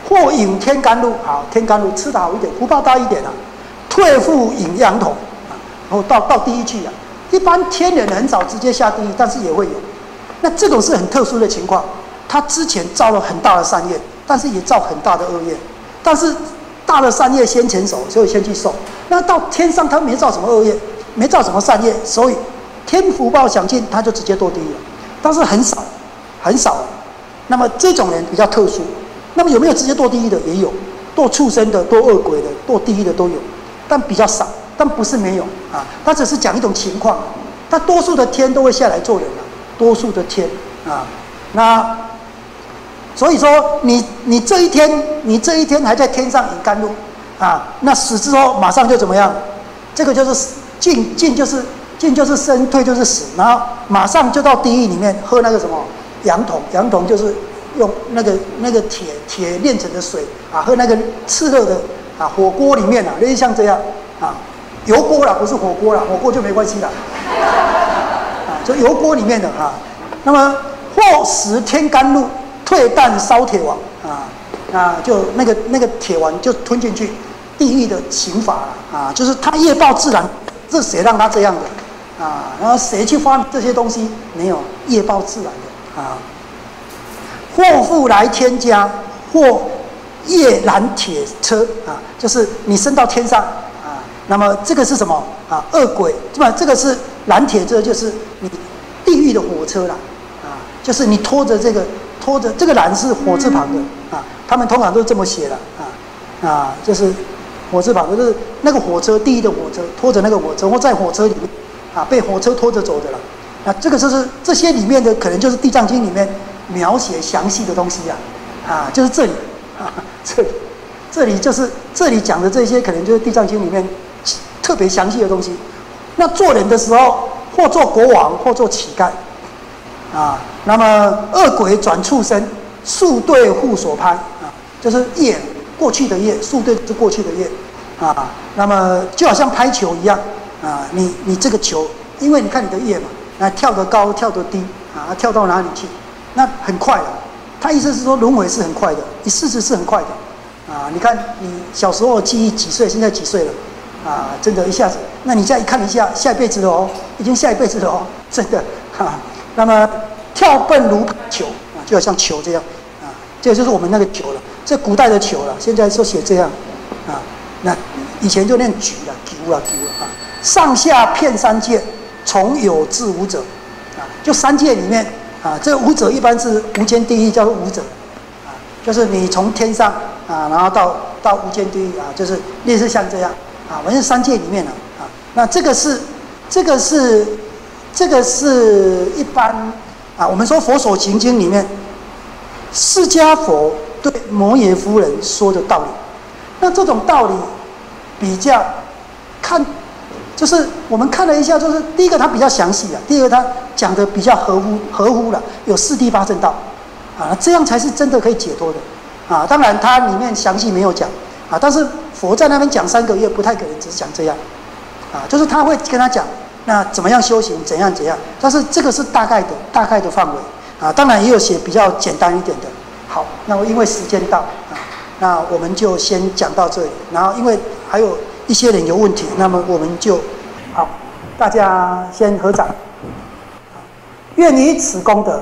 [SPEAKER 1] 或饮天甘露，好，天甘露吃得好一点，福报大一点啊。退复饮羊桶啊，然后到到地狱去啊。一般天人很少直接下地狱，但是也会有。那这种是很特殊的情况，他之前造了很大的善业，但是也造很大的恶业，但是大的善业先成熟，所以先去受。那到天上他没造什么恶业，没造什么善业，所以天福报享尽，他就直接堕地狱了。但是很少，很少。那么这种人比较特殊。那么有没有直接堕地狱的？也有，堕畜生的、堕恶鬼的、堕地狱的都有，但比较少，但不是没有啊。他只是讲一种情况，他多数的天都会下来做人了、啊，多数的天啊，那所以说你你这一天，你这一天还在天上饮甘露啊，那死之后马上就怎么样？这个就是进进就是进就是生，退就是死，然后马上就到地狱里面喝那个什么羊桶，羊桶就是。用那个那个铁铁炼成的水啊，喝那个炽热的啊火锅里面啊，类似像这样啊，油锅啦，不是火锅啦，火锅就没关系啦，啊，就油锅里面的啊。那么或食天甘露，退啖烧铁丸啊啊，就那个那个铁丸就吞进去，地狱的刑罚了啊，就是他业报自然，这谁让他这样的啊？然后谁去发明这些东西？没有，业报自然的啊。或复来天家，或夜燃铁车啊，就是你升到天上啊。那么这个是什么啊？恶鬼，对吧？这个是燃铁车，就是你地狱的火车啦啊，就是你拖着这个拖着这个燃是火字旁的啊，他们通常都是这么写的啊啊，就是火字旁，就是那个火车，地狱的火车，拖着那个火车，或在火车里面啊，被火车拖着走的了。那这个就是这些里面的，可能就是《地藏经》里面。描写详细的东西啊，啊，就是这里，啊，这里，这里就是这里讲的这些，可能就是《地藏经》里面特别详细的东西。那做人的时候，或做国王，或做乞丐，啊，那么恶鬼转畜生，宿对护所拍，啊，就是业过去的业，宿对是过去的业，啊，那么就好像拍球一样，啊，你你这个球，因为你看你的业嘛，那跳得高，跳得低，啊，跳到哪里去？那很快的，他意思是说轮回是很快的，你事实是很快的，啊，你看你小时候记忆几岁，现在几岁了，啊，真的，一下子，那你再一看一下，下一辈子了哦，已经下一辈子了哦，真的，哈、啊。那么跳蹦如球啊，就好像球这样，啊，这个就是我们那个球了，这古代的球了，现在说写这样，啊，那以前就念举了，举了，举了啊，上下遍三界，从有至无者，啊，就三界里面。啊，这个无者一般是无间地狱，叫做无者，啊，就是你从天上啊，然后到到无间地狱啊，就是类似像这样啊，反正三界里面了啊。那这个是，这个是，这个是一般啊，我们说佛所行经里面，释迦佛对摩耶夫人说的道理。那这种道理比较看。就是我们看了一下，就是第一个它比较详细啊，第二个它讲的比较合乎合乎了，有四谛八正道，啊，这样才是真的可以解脱的，啊，当然它里面详细没有讲，啊，但是佛在那边讲三个月不太可能只是讲这样，啊，就是他会跟他讲那怎么样修行，怎样怎样，但是这个是大概的大概的范围，啊，当然也有写比较简单一点的。好，那我因为时间到啊，那我们就先讲到这里，然后因为还有。一些人有问题，那么我们就好，大家先合掌。愿以此功德，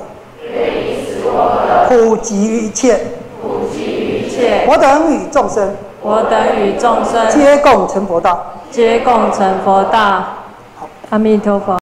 [SPEAKER 1] 普及于一切，
[SPEAKER 2] 普及于一切，
[SPEAKER 1] 我等与众生，
[SPEAKER 2] 我等与众生，
[SPEAKER 1] 皆共成佛道，
[SPEAKER 2] 皆共成佛道。好，阿弥陀佛。